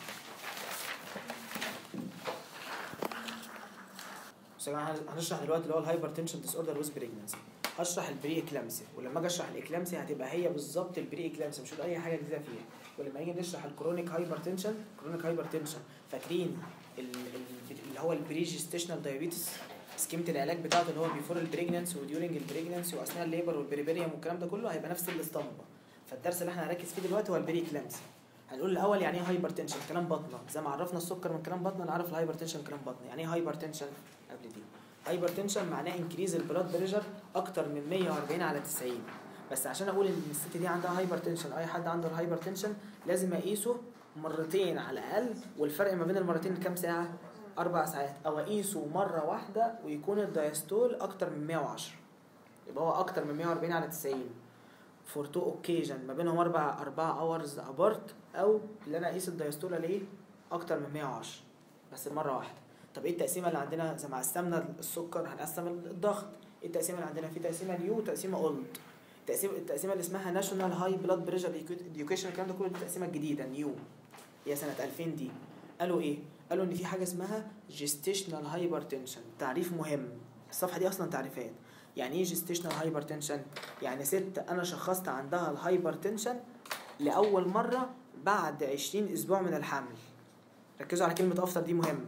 بس يا جماعه هنشرح دلوقتي اللي هو الهايبرتنشن ديس اوردر ويز بريجنسي. هشرح البري اكلامسيا، ولما اجي اشرح الاكلامسيا هتبقى هي بالظبط البري اكلامسيا، مش هقول اي حاجه جديده فيها. ولما نيجي نشرح الكرونيك هايبرتنشن، فاكرين اللي هو البري جيستيشنال دايابيتس، سكيمه العلاج بتاعته اللي هو بيفور البريجننسي وديورنج البريجننسي واثناء الليبر والبريبيريوم والكلام ده كله، هيبقى نفس الاسطمبه. فالدرس اللي احنا هنركز فيه دلوقتي هو البري اكلامسيا. هنقول الاول يعني ايه هايبرتنشن، كلام بطنه، زي ما عرفنا السكر من كلام بطنه نعرف الهايبرتنشن كلام بطنه. يعني ايه هايبرتنشن قبل دي؟ هايبرتنشن معناه انكريز البلاد بريشر اكتر من 140 على 90. بس عشان اقول ان الست دي عندها هايبرتنشن، اي حد عنده الهايبرتنشن لازم اقيسه مرتين على الاقل، والفرق ما بين المرتين كام ساعه؟ 4 ساعات، او اقيسه مره واحده ويكون الدايستول اكتر من 110، يبقى هو اكتر من 140 على 90 فور تو اوكيجن ما بينهم 4 اورز ابارت، او اللي انا اقيس الدايستول الاقيه اكتر من 110 بس مره واحده. طب ايه التقسيمه اللي عندنا؟ زي ما قسمنا السكر هنقسم الضغط. ايه التقسيمه اللي عندنا؟ في تقسيمه نيو وتقسيمه اولد. التقسيمه اللي اسمها ناشونال هاي بلاد بريشر اديوكيشن، الكلام ده كله التقسيمه الجديده نيو، هي سنه 2000 دي. قالوا ايه؟ قالوا ان في حاجه اسمها جيستيشنال هايبرتنشن. تعريف مهم، الصفحه دي اصلا تعريفات. يعني ايه جيستيشنال هايبرتنشن؟ يعني ست انا شخصت عندها الهايبرتنشن لاول مره بعد 20 اسبوع من الحمل. ركزوا على كلمه افتر دي مهم.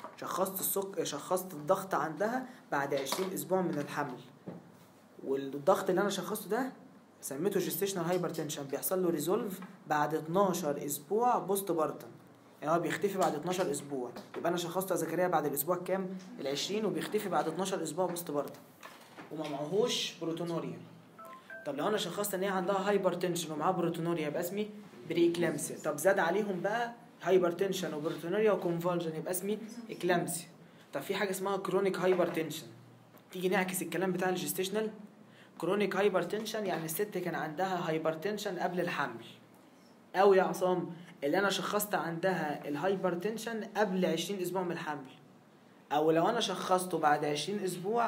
شخصت الضغط عندها بعد 20 اسبوع من الحمل، والضغط اللي انا شخصته ده سميته جيستيشنال هايبرتنشن، بيحصل له ريزولف بعد 12 اسبوع بوست بارتم، يعني هو بيختفي بعد 12 اسبوع. يبقى انا شخصته زكريا بعد الاسبوع كام؟ ال20، وبيختفي بعد 12 اسبوع بوست بارتم وما معهوش بروتونوريا. طب لو انا شخصت ان هي عندها هايبرتنشن ومعاها بروتونوريا يبقى اسمي بري اكلامسيا. طب زاد عليهم بقى هايبرتنشن وبروتونوريا وكونفولجن يبقى اسمي اكلامسيا. طب في حاجه اسمها كرونيك هايبرتنشن. تيجي نعكس الكلام بتاع الجيستيشنال، كرونيك هايبرتنشن يعني الست كان عندها هايبرتنشن قبل الحمل، او يا عصام اللي انا شخصت عندها الهايبرتنشن قبل 20 اسبوع من الحمل، او لو انا شخصته بعد 20 اسبوع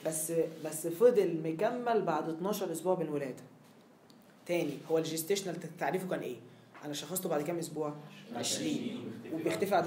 بس فضل مكمل بعد 12 اسبوع من الولاده. تاني، هو الجيستيشنال تعريفه كان ايه؟ انا شخصته بعد كام اسبوع؟ 20 وبيختفي بعد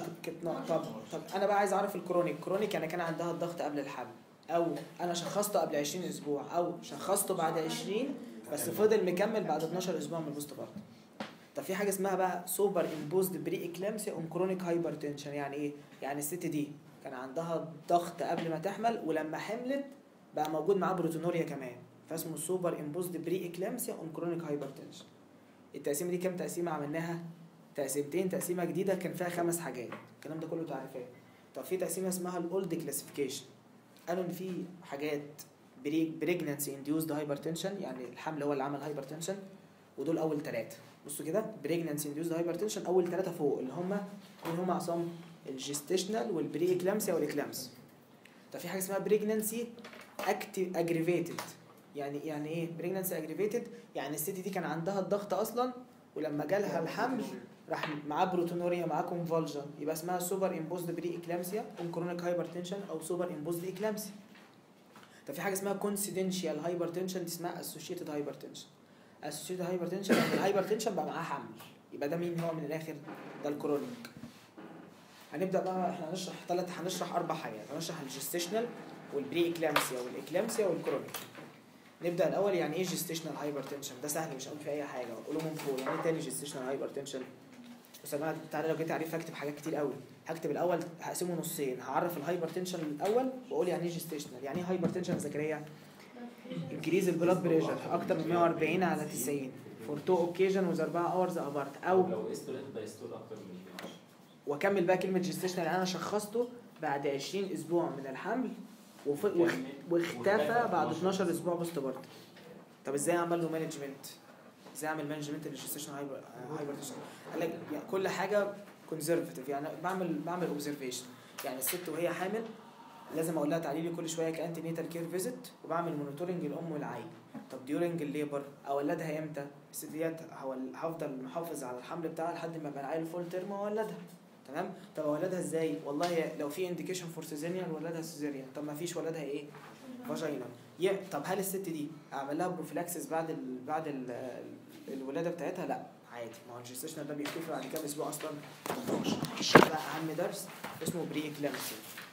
طب انا بقى عايز اعرف الكرونيك يعني كان عندها الضغط قبل الحمل، او انا شخصته قبل 20 اسبوع، او شخصته بعد 20 بس فضل مكمل بعد 12 اسبوع من البوست بارت. طب في حاجه اسمها بقى سوبر امبوزد بري اكلامسيا اون كرونيك هايبرتنشن. يعني ايه؟ يعني الست دي كان عندها ضغط قبل ما تحمل، ولما حملت بقى موجود معاه بروتونوريا كمان، فاسمه سوبر امبوزد بري اكلامسيا اون كرونيك هايبرتنشن. التقسيمه دي كام تقسيمه عملناها؟ تقسيمتين. تقسيمه جديده كان فيها 5 حاجات، الكلام ده كله تعريفات. طب في تقسيمه اسمها الاولد كلاسيفيكيشن، قالوا ان في حاجات بريجنانسي انديوزد هايبرتنشن، يعني الحمل هو اللي عمل هايبرتنشن، ودول اول 3. بصوا كده، بريجنانسي انديوزد هايبرتنشن اول 3 فوق اللي هم عصام الجيستيشنال والبري اكلامسيا والاكلامس. طب في حاجه اسمها بريجنانسي اجريفيتد. يعني ايه بريجنانسي اجريفيتد؟ يعني الست دي كان عندها الضغط اصلا، ولما جالها الحمل راح معاه بروتونوريا معاه كونفولجن، يبقى اسمها سوبر امبوزد بري اكلامسيا اون كرونيك هايبرتنشن او سوبر امبوزد اكلامسيا. طب في حاجه اسمها كونسيدنشال هايبرتنشن، دي اسمها اسوشيتد هايبرتنشن. اسوشيتد هايبرتنشن يعني الهايبرتنشن بقى معاه حمل، يبقى ده مين هو من الاخر؟ ده الكرونيك. هنبدا بقى احنا هنشرح 4 حاجات، هنشرح الجستيشنال والبري اكلامسيا والاكلامسيا والكرونيك. نبدا الاول يعني ايه جستيشنال هايبرتنشن؟ ده سهل مش هقول فيه اي حاجه، اقوله من فوق. يعني ايه تاني جستيشنال هايبرتنشن؟ بس يا جماعه تعالى لو جيت تعريف هكتب حاجات كتير قوي. هكتب الاول هقسمه نصين، هعرف الهايبرتنشن الاول واقول يعني ايه جستيشنال. يعني ايه هايبرتنشن يا زكريا؟ انكريز البلاد بريشر اكتر من 140 على 90 فور 2 اوكيجن وذ 4 اورز ابارت، او لو استولت دايستول اكتر من 2. واكمل بقى كلمه جستيشنال يعني انا شخصته بعد 20 اسبوع من الحمل واختفى بعد 12 اسبوع بوست بارت. طب ازاي اعمل له مانجمنت؟ ازاي اعمل مانجمنت للجستيشن هايبرتنشن؟ قال لك يعني كل حاجه كونزرفتيف، يعني بعمل اوبزرفيشن. يعني الست وهي حامل لازم اقول لها تعالي لي كل شويه كانتي نيتال كير فيزيت، وبعمل مونيتورنج الام والعيل. طب ديورنج الليبر اولدها امتى؟ الست ديت هفضل محافظ على الحمل بتاعها لحد ما يبقى العيل فول تيرم واولدها. تمام. طب اولدها ازاي؟ والله لو في انديكيشن فور سيزيريان ولدها سيزيريان، طب ما فيش ولدها ايه؟ فاجينال. طب هل الست دي اعمل لها بروفيلاكسس بعد الولاده بتاعتها؟ لا عادي، ما هو الجستيشنال ده بيختفي بعد كام اسبوع اصلا؟ 12. بقى اهم درس اسمه بري اكلامسي.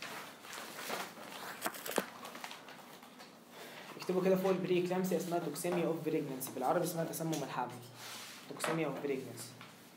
اكتبوا كده فوق البري اكلامسي اسمها توكسيميا اوف بريجننسي، بالعربي اسمها تسمم الحمل. توكسيميا اوف بريجننسي.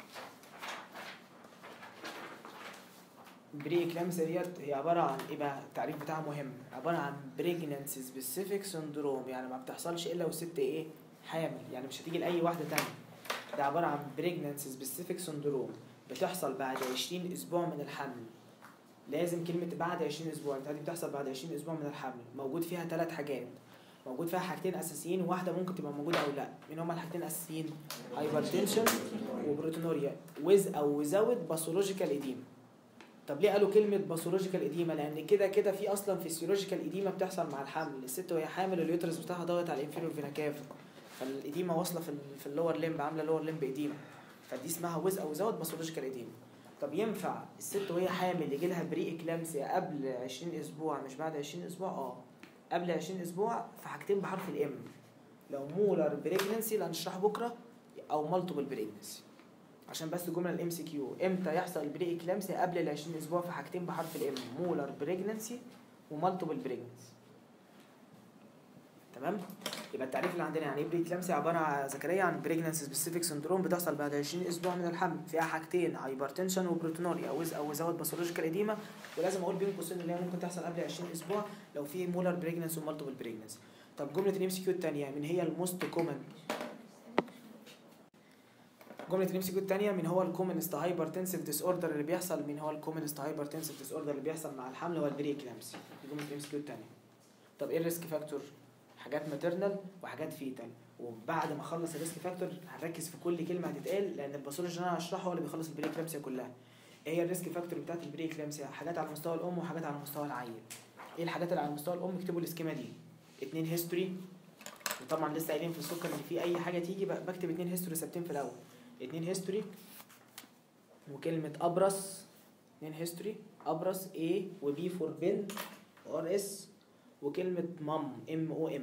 بري اكلامسيا ديت هي عباره عن ايه بقى؟ التعريف بتاعها مهم، عباره عن بريجننسي سبيسيفيك سندروم، يعني ما بتحصلش الا والست ايه؟ حامل، يعني مش هتيجي لاي واحده ثانيه. ده عباره عن بريجننسي سبيسيفيك سندروم بتحصل بعد 20 اسبوع من الحمل. لازم كلمه بعد 20 اسبوع، انت دي بتحصل بعد 20 اسبوع من الحمل. موجود فيها 3 حاجات، موجود فيها حاجتين اساسيين وواحده ممكن تبقى موجوده او لا. مين هما الحاجتين الاساسيين؟ هايبرتنشن وبروتونوريا ويز او ويزاوت باثولوجيكال اديما. طب ليه قالوا كلمه باثولوجيكال اديما؟ لان كده في اصلا فيسيولوجيكال اديما بتحصل مع الحمل. الست وهي حامل اليوترس بتاعها ضاغط على الانفيريور فينا كافا، فالاديما واصله في اللور ليمب، عامله لور ليمب اديما، فدي اسمها ويز او ويزاوت باثولوجيكال اديما. طب ينفع الست وهي حامل يجي لها بري اكلامسيا قبل 20 اسبوع مش بعد 20 اسبوع؟ قبل 20 اسبوع في حاجتين بحرف الام، لو مولر بريجننسي اللي هنشرحه بكره، او مالتيبل بريجننسي. عشان بس الجمله الام سي كيو، امتى يحصل البري اكلامسيا؟ قبل ال 20 اسبوع في حاجتين بحرف الام، مولر بريجننسي ومالتيبل بريجننسي. تمام. يبقى التعريف اللي عندنا يعني ايه بري اكلامسيا؟ عباره عن زكريا عن بريجننسي سبيسيفيك سندروم بتحصل بعد 20 اسبوع من الحمل، فيها حاجتين هايبرتنشن وبروتونوريا او ويزاوت باثولوجيكال اديما، ولازم اقول بين قوسين اللي هي ممكن تحصل قبل 20 اسبوع لو في مولر بريجننسي ومالتيبل بريجننسي. طب جمله الام سي كيو الثانيه من هي الموست كومن؟ جمله الام سي كيو الثانيه من هو الكومنست هايبرتنسيف ديس اوردر اللي بيحصل؟ من هو الكومنست هايبرتنسيف ديس اوردر اللي بيحصل مع الحمل؟ هو البري اكلامسيا. جمله الام سي كيو الثانيه. طب ايه الريسك فاكتور؟ حاجات ماتيرنال وحاجات فيتال. وبعد ما اخلص الريسك فاكتور هنركز في كل كلمه هتتقال، لان الباثولوجي اللي انا هشرحه هو اللي بيخلص البري اكلامسيا كلها. ايه هي الريسك فاكتور بتاعت البري اكلامسيا؟ حاجات على مستوى الام وحاجات على مستوى العيل. ايه الحاجات اللي على مستوى الام؟ اكتبوا السكيما دي: 2 هيستوري، طبعا لسه قايلين في السكر ان في اي حاجه تيجي بكتب 2 هيستوري ثابتين في الاول. 2 هيستوري وكلمه ابرص، 2 هيستوري ابرص A و B فور بن RS، وكلمه مام MOM،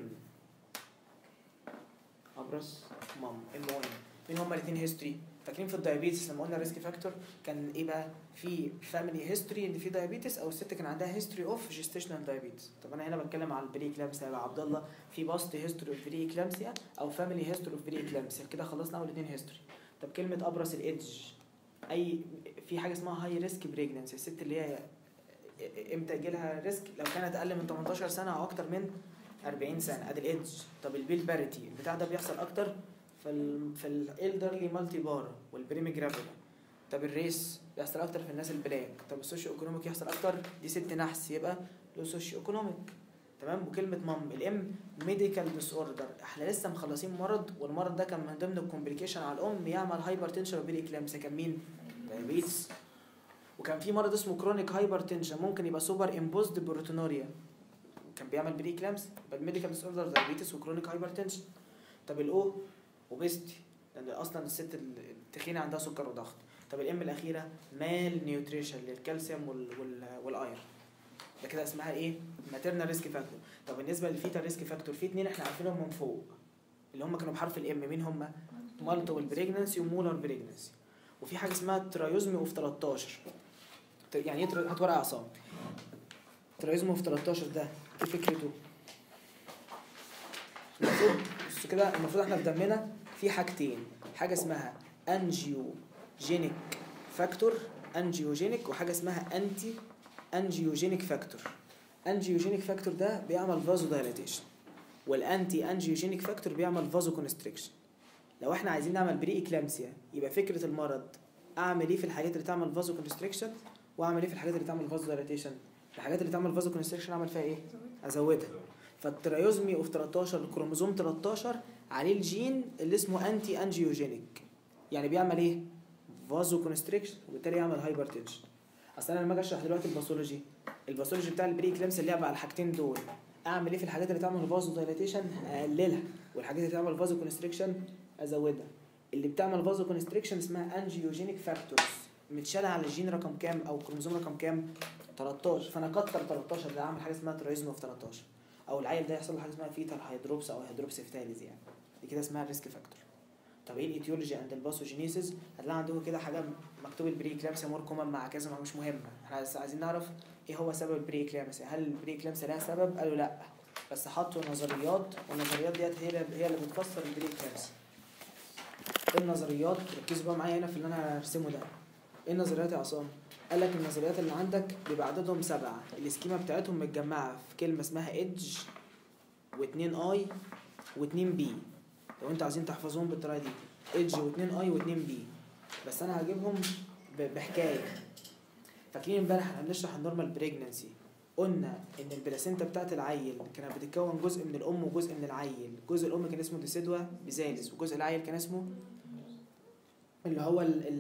ابرص مام MOM. مين هما الاثنين هيستوري؟ فاكرين في الدايابيتس لما قلنا ريسك فاكتور كان ايه بقى؟ في فاميلي هيستوري ان في دايابيتس، او الست كان عندها هيستوري اوف جيستيشنال دايابيتس. طب انا هنا بتكلم على البري كلامسيا يا عبد الله، في باست هيستوري اوف بري كلامسيا او فاميلي هيستوري اوف بري كلامسيا. كده خلصنا اول اثنين هيستوري. طب كلمه ابرص الايدج، اي في حاجه اسمها هاي ريسك بريجننسي، الست اللي هي امتى يجي لها ريسك؟ لو كانت اقل من 18 سنه او اكتر من 40 سنه، ادي الايدج. طب البيل باريتي البتاع ده بيحصل اكتر في الالدرلي مالتي بارا والبريمي جرافيلا. طب الريس بيحصل اكتر في الناس البلاك. طب السوشيو ايكونوميك يحصل اكتر، دي ست نحس يبقى له سوشيو ايكونوميك. تمام. وكلمه مام الام ميديكال ديس اوردر، احنا لسه مخلصين مرض، والمرض ده كان من ضمن الكومبليكيشن على الام يعمل هايبرتنشن وبيري اكلامسيا. كان مين؟ دايابيتس. وكان في مرض اسمه كرونيك هايبرتنشن ممكن يبقى سوبر امبوزد بروتونوريا، كان بيعمل بري كلامسيا. يبقى الميديكال ديس اوردر دايابيتس وكرونيك هايبرتنشن. طب الاو وبيستي، لان اصلا الست التخينه عندها سكر وضغط. طب الام الاخيره مال نيوتريشن للكالسيوم والايرون. ده كده اسمها ايه؟ ماتيرنال ريسك فاكتور. طب بالنسبه للفيتال ريسك فاكتور في اثنين احنا عارفينهم من فوق اللي هم كانوا بحرف الام. مين هم؟ مالتيبل بريجننسي ومولر بريجننسي. وفي حاجه اسمها ترايوزمي اوف 13. يعني ايه؟ هات ورقه عصام. ترايوزمي اوف 13 ده ايه فكرته؟ المفروض بص كده، المفروض احنا في دمنا في حاجتين، حاجه اسمها انجيوجينيك فاكتور، انجيوجينيك، وحاجه اسمها انتي انجيوجينيك فاكتور. انجيوجينيك فاكتور ده بيعمل فازو دايلاتيشن، والانتي انجيوجينيك فاكتور بيعمل فازو كونستريكشن. لو احنا عايزين نعمل بري اكلامسيا يبقى فكره المرض اعمل ايه في الحاجات اللي تعمل فازو كونستريكشن، واعمل ايه في الحاجات اللي تعمل فازو دايلاتيشن. الحاجات اللي تعمل فازو كونستريكشن اعمل فيها ايه؟ ازودها. فالترايوزمي اوف 13 الكروموزوم 13 عليه الجين اللي اسمه انتي انجيوجينيك، يعني بيعمل ايه؟ فازو كونستريكشن، وبالتالي يعمل هايبرتنشن. اصل انا لما اجي اشرح دلوقتي الباثولوجي بتاع البري كلامسيا اللي على الحاجتين دول، اعمل ايه في الحاجات اللي تعمل فازو دايلاتيشن؟ اقللها، والحاجات اللي تعمل فازو كونستريكشن ازودها. اللي بتعمل فازو كونستريكشن اسمها انجيوجينيك فاكتورز، متشاله على الجين رقم كام او الكروموزوم رقم كام؟ 13. فانا اكتر 13 ده اعمل حاجه اسمها ترايزم اوف 13، او العيل ده يحصل له حاجه اسمها فيتال هيدروبس او هيدروبس افتاليز، يعني دي كده اسمها ريسك فاكتور. طب ايه الايتيولوجي عند الباثوجينيسيس؟ هتلاقي عندكم كده حاجه مكتوب البري كلامسيا مور كومن مع كذا، مش مهمه، احنا بس عايزين نعرف ايه هو سبب البري كلامسيا. هل البري كلامسيا لها سبب؟ قالوا لا، بس حطوا نظريات، والنظريات ديت هي اللي بتفسر البري كلامسيا. النظريات ركزوا بقى معايا هنا في اللي انا هرسمه ده. ايه النظريات يا عصام؟ قال لك النظريات اللي عندك بيبقى عددهم 7، الاسكيما بتاعتهم متجمعه في كلمه اسمها ايدج و2 اي و2 بي. لو انتوا عايزين تحفظوهم بالطريقه دي، ايدج و2 اي و2 بي، بس انا هجيبهم بحكايه. فاكرين امبارح احنا بنشرح النورمال بريجننسي، قلنا ان البلاسينتا بتاعت العيل كانت بتتكون جزء من الام وجزء من العيل. جزء الام كان اسمه ديسيدوا بيزالس، وجزء العيل كان اسمه اللي هو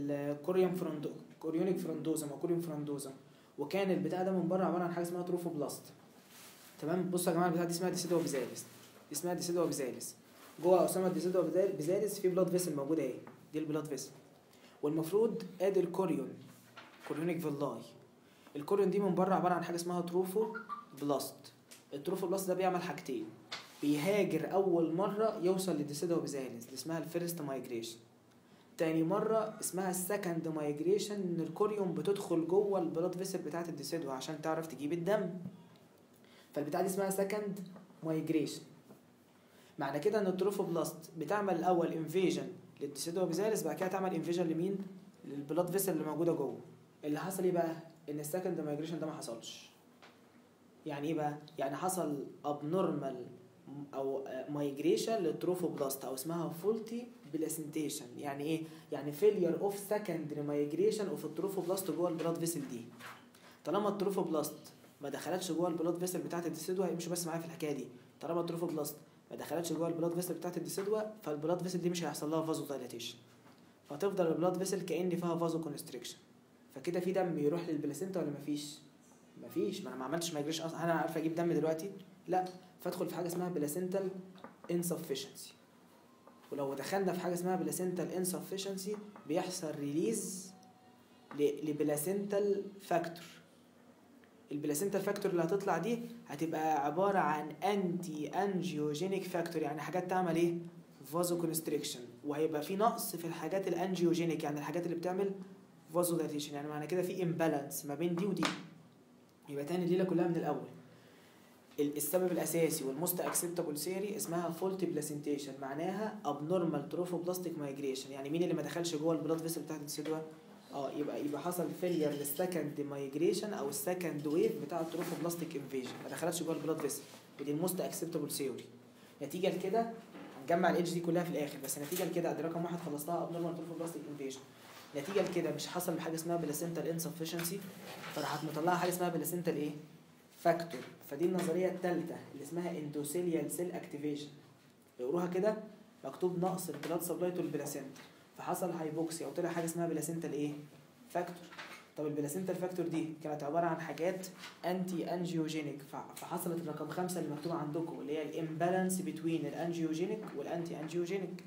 كوريونيك فرندوزم او كوريون فرندوزم. وكان البتاع ده من بره عباره عن حاجه اسمها تروفوبلاست. تمام. بصوا يا جماعه البتاع دي اسمها ديسيدوا بيزالس، اسمها ديسيدوا بيزالس. جوه اسامه ديسيدوا بيزالس في بلاد فيسل موجوده اهي، دي البلاد فيسل. والمفروض ادي كوريونيك فيلاي. الكوريون دي من بره عباره عن حاجه اسمها تروفوبلاست. التروفوبلاست ده بيعمل حاجتين، بيهاجر اول مره يوصل للديسيدوا بيزالس اللي اسمها الفيرست مايجريشن. تاني مرة اسمها السكند مايجريشن، ان الكوريوم بتدخل جوه البلاد فيسل بتاعت الديسيدوا عشان تعرف تجيب الدم. فالبتاعة دي اسمها سكند مايجريشن. معنى كده ان التروفوبلاست بتعمل الاول انفيجن للديسيدوا بيزالس، بعد كده تعمل انفيجن لمين؟ للبلاد فيسل اللي موجودة جوه. اللي حصل ايه بقى؟ ان السكند مايجريشن ده ما حصلش. يعني ايه بقى؟ يعني حصل ابنورمال او مايجريشن للتروفوبلاست، او اسمها فولتي بلاسنتيشن. يعني ايه؟ يعني فيلير اوف سكندري مايجريشن اوف التروفوبلاست جوه البلاد فيسل دي. طالما التروفوبلاست ما دخلتش جوه البلاد فيسل بتاعه الديسيدوا، هيمشوا بس معايا في الحكايه دي. طالما التروفوبلاست ما دخلتش جوه البلاد فيسل بتاعه الديسيدوا، فالبلاد فيسل دي مش هيحصل لها فازو دايلاتيشن، فتفضل البلاد فيسل كأن فيها فازو كونستريكشن. فكده في دم يروح للبلاسينتا ولا مفيش؟ مفيش. ما انا ما عملتش مايجريشن اصلا. انا عارف اجيب دم دلوقتي؟ لا. فادخل في حاجه اسمها بلاسينتال insufficiency. ولو دخلنا في حاجه اسمها بلاسنتال insufficiency بيحصل ريليز لبلاسنتال فاكتور. البلاسنتال فاكتور اللي هتطلع دي هتبقى عباره عن انتي انجيوجينيك فاكتور، يعني حاجات تعمل ايه؟ فازو كونستريكشن. وهيبقى في نقص في الحاجات الانجيوجينيك، يعني الحاجات اللي بتعمل فازو دايليشن، يعني معنى كده في امبالانس ما بين دي ودي. يبقى تاني الليله كلها من الاول. السبب الاساسي والموست اكسبتابل ثيوري اسمها فولت بلاسنتيشن، معناها ابنورمال تروفوبلاستيك مايجريشن. يعني مين اللي ما دخلش جوه البلاد فيسل بتاعت الديسيدوا؟ يبقى حصل فيلير للسكند مايجريشن او السكند ويف بتاع التروفوبلاستيك انفيجن، ما دخلتش جوه البلاد فيسل. ودي الموست اكسبتابل ثيوري. نتيجه لكده هنجمع الايدج دي كلها في الاخر، بس نتيجه لكده ادي رقم 1 خلصتها، ابنورمال تروفوبلاستيك انفيجن. نتيجه لكده مش حصل حاجه اسمها بلاسنتال انسفشنسي، فراحت مطلعه حاجه اسمها بلاسنتال ايه؟ فاكتور. فدي النظريه الثالثه اللي اسمها اندوثيليال سيل اكتيفيشن. يقروها كده مكتوب نقص البلاد سبلاي تو البلاسنتا، فحصل هايبوكسيا وطلع حاجه اسمها بلاسنتال ايه؟ فاكتور. طب البلاسنتال فاكتور دي كانت عباره عن حاجات انتي انجيوجينيك، فحصلت الرقم 5 اللي مكتوبه عندكم اللي هي الامبالانس بين الانجيوجينيك والانتي انجيوجينيك.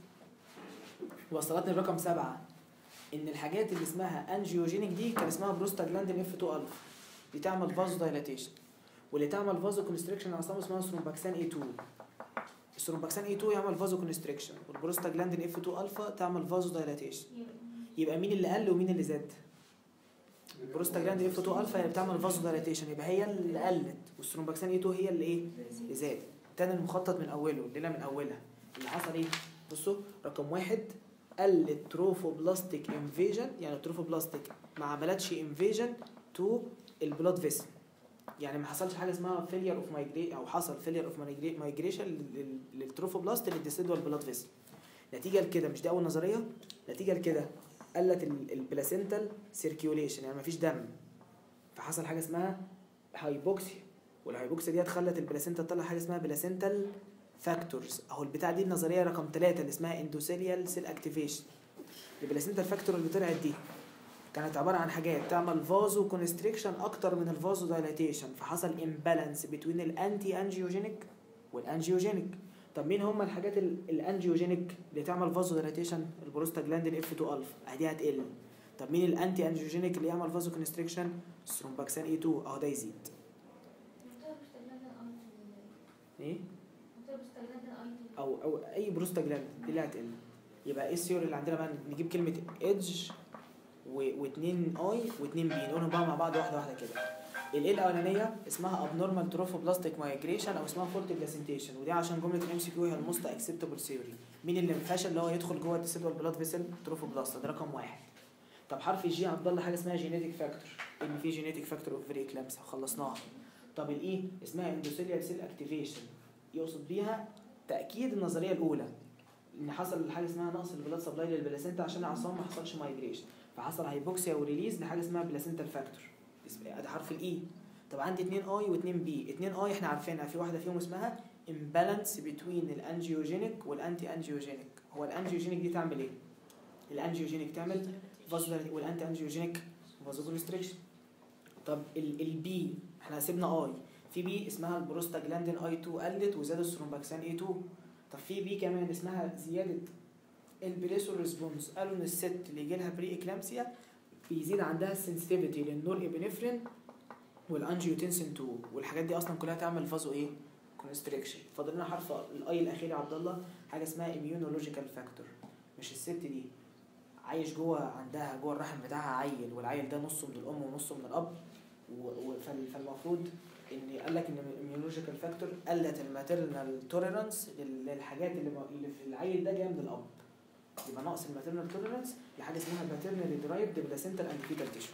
وصلتني الرقم 7 ان الحاجات اللي اسمها انجيوجينيك دي كان اسمها بروستاجلاندين اف 2 الفا، دي تعمل فازو دايلاتيشن، واللي تعمل فازو كونستريكشن عصام اسمها ثرومباكسان اي 2. الثرومباكسان اي 2 يعمل فازو كونستريكشن، والبروستاجلاندين اف 2 الفا تعمل فازو دايلاتيشن. يبقى مين اللي قل ومين اللي زاد؟ البروستاجلاندين اف 2 الفا هي اللي بتعمل فازو دايلاتيشن، يبقى هي اللي قلت، والثرومباكسان اي 2 هي اللي ايه؟ اللي زاد. تاني المخطط من اوله، الليله من اولها اللي حصل ايه؟ بصوا رقم 1 قل التروفوبلاستيك انفيجن، يعني التروفوبلاستيك ما عملتش انفيجن تو البلاد فيسل، يعني ما حصلش حاجه اسمها فيلير اوف مايجريشن، او حصل فيلير اوف مايجريشن للتروفوبلاست للديسيدوال بلاد فيسل. نتيجه لكده مش دي اول نظريه، نتيجه لكده قلت البلاسنتال سيركيوليشن، يعني ما فيش دم، فحصل حاجه اسمها هايبوكسيا، والهايبوكسيا دي خلت البلاسنتا تطلع حاجه اسمها بلاسنتال فاكتورز. اهو البتاع دي النظريه رقم 3 اللي اسمها اندوثيليال سيل اكتيفيشن. البلاسنتال فاكتور اللي طلعت دي كانت عباره عن حاجات تعمل فازو كونستريكشن اكتر من الفازو دايلاتيشن، فحصل امبالانس بين الانتي انجيوجينيك والانجيوجينيك. طب مين هم الحاجات الانجيوجينيك اللي تعمل فازو دايلاتيشن؟ البروستاجلاندين اف 2 الفا، دي هتقل. طب مين الانتي انجيوجينيك اللي يعمل فازو كونستريكشن؟ الثرومباكسان اي 2، اهو ده يزيد. ايه؟ او اي بروستاجلاندين دي اللي هتقل. يبقى ايه الثيوري اللي عندنا بقى؟ نجيب كلمه ايدج و2 اي و2 بي، نقولهم بقى مع بعض واحده واحده كده. الايه الاولانيه اسمها ابنورمال تروفوبلاستيك مايجريشن او اسمها فولت بلاسنتيشن، ودي عشان جمله الام سي كيو هي الموست اكسبتابل ثيوري. مين اللي فشل اللي هو يدخل جوه الديسيدوال بلاد فيسل؟ تروفوبلاست، ده رقم 1. طب حرف الجي عبد الله حاجه اسمها جينيتيك فاكتور، ان في جينيتيك فاكتور اوف فري اكلامسيا خلصناها. طب الاي اسمها اندوثيليال سيل اكتيفيشن، يقصد بيها تاكيد النظريه الاولى ان حصل حاجه اسمها نقص البلاد سبلاي للبلاسنتا عشان العصام ما حصلش مايجريشن، فحصل هايبوكسيا وريليز لحاجه اسمها بلاسنتال فاكتور، ده حرف الاي. طب عندي 2 اي و2 بي. 2 اي احنا عارفينها، في واحده فيهم اسمها امبالانس بين الانجيوجينيك والانتي انجيوجينيك. هو الانجيوجينيك دي تعمل ايه؟ الانجيوجينيك تعمل فازو، والانتي انجيوجينيك فازو كونستريكشن. طب البي احنا سيبنا اي، في بي اسمها البروستاجلاندين اي 2 قلت وزاد الثرومباكسان اي 2. طب في بي كمان اسمها زياده البريسور ريسبونس، قالوا ان الست اللي يجي لها بري اكلامسيا بيزيد عندها السنسيتيفيتي للنور ابنفرين والانجيوتنسين 2، والحاجات دي اصلا كلها تعمل فازو ايه؟ كونستريكشن. فاضل لنا حرف الاي الاخير يا عبد الله، حاجه اسمها اميونولوجيكال فاكتور. مش الست دي عايش عندها جوه الرحم بتاعها عيل، والعيل ده نصه من الام ونصه من الاب، فالمفروض ان قال لك ان الاميونولوجيكال فاكتور قلت الماتيرنال توليرانس للحاجات اللي في العيل ده جايه من الاب، يبقى نقص الماتيرنال توليرانس لحاجه اسمها باترنال درايفد بلاسنتال اند فيتال تيشو.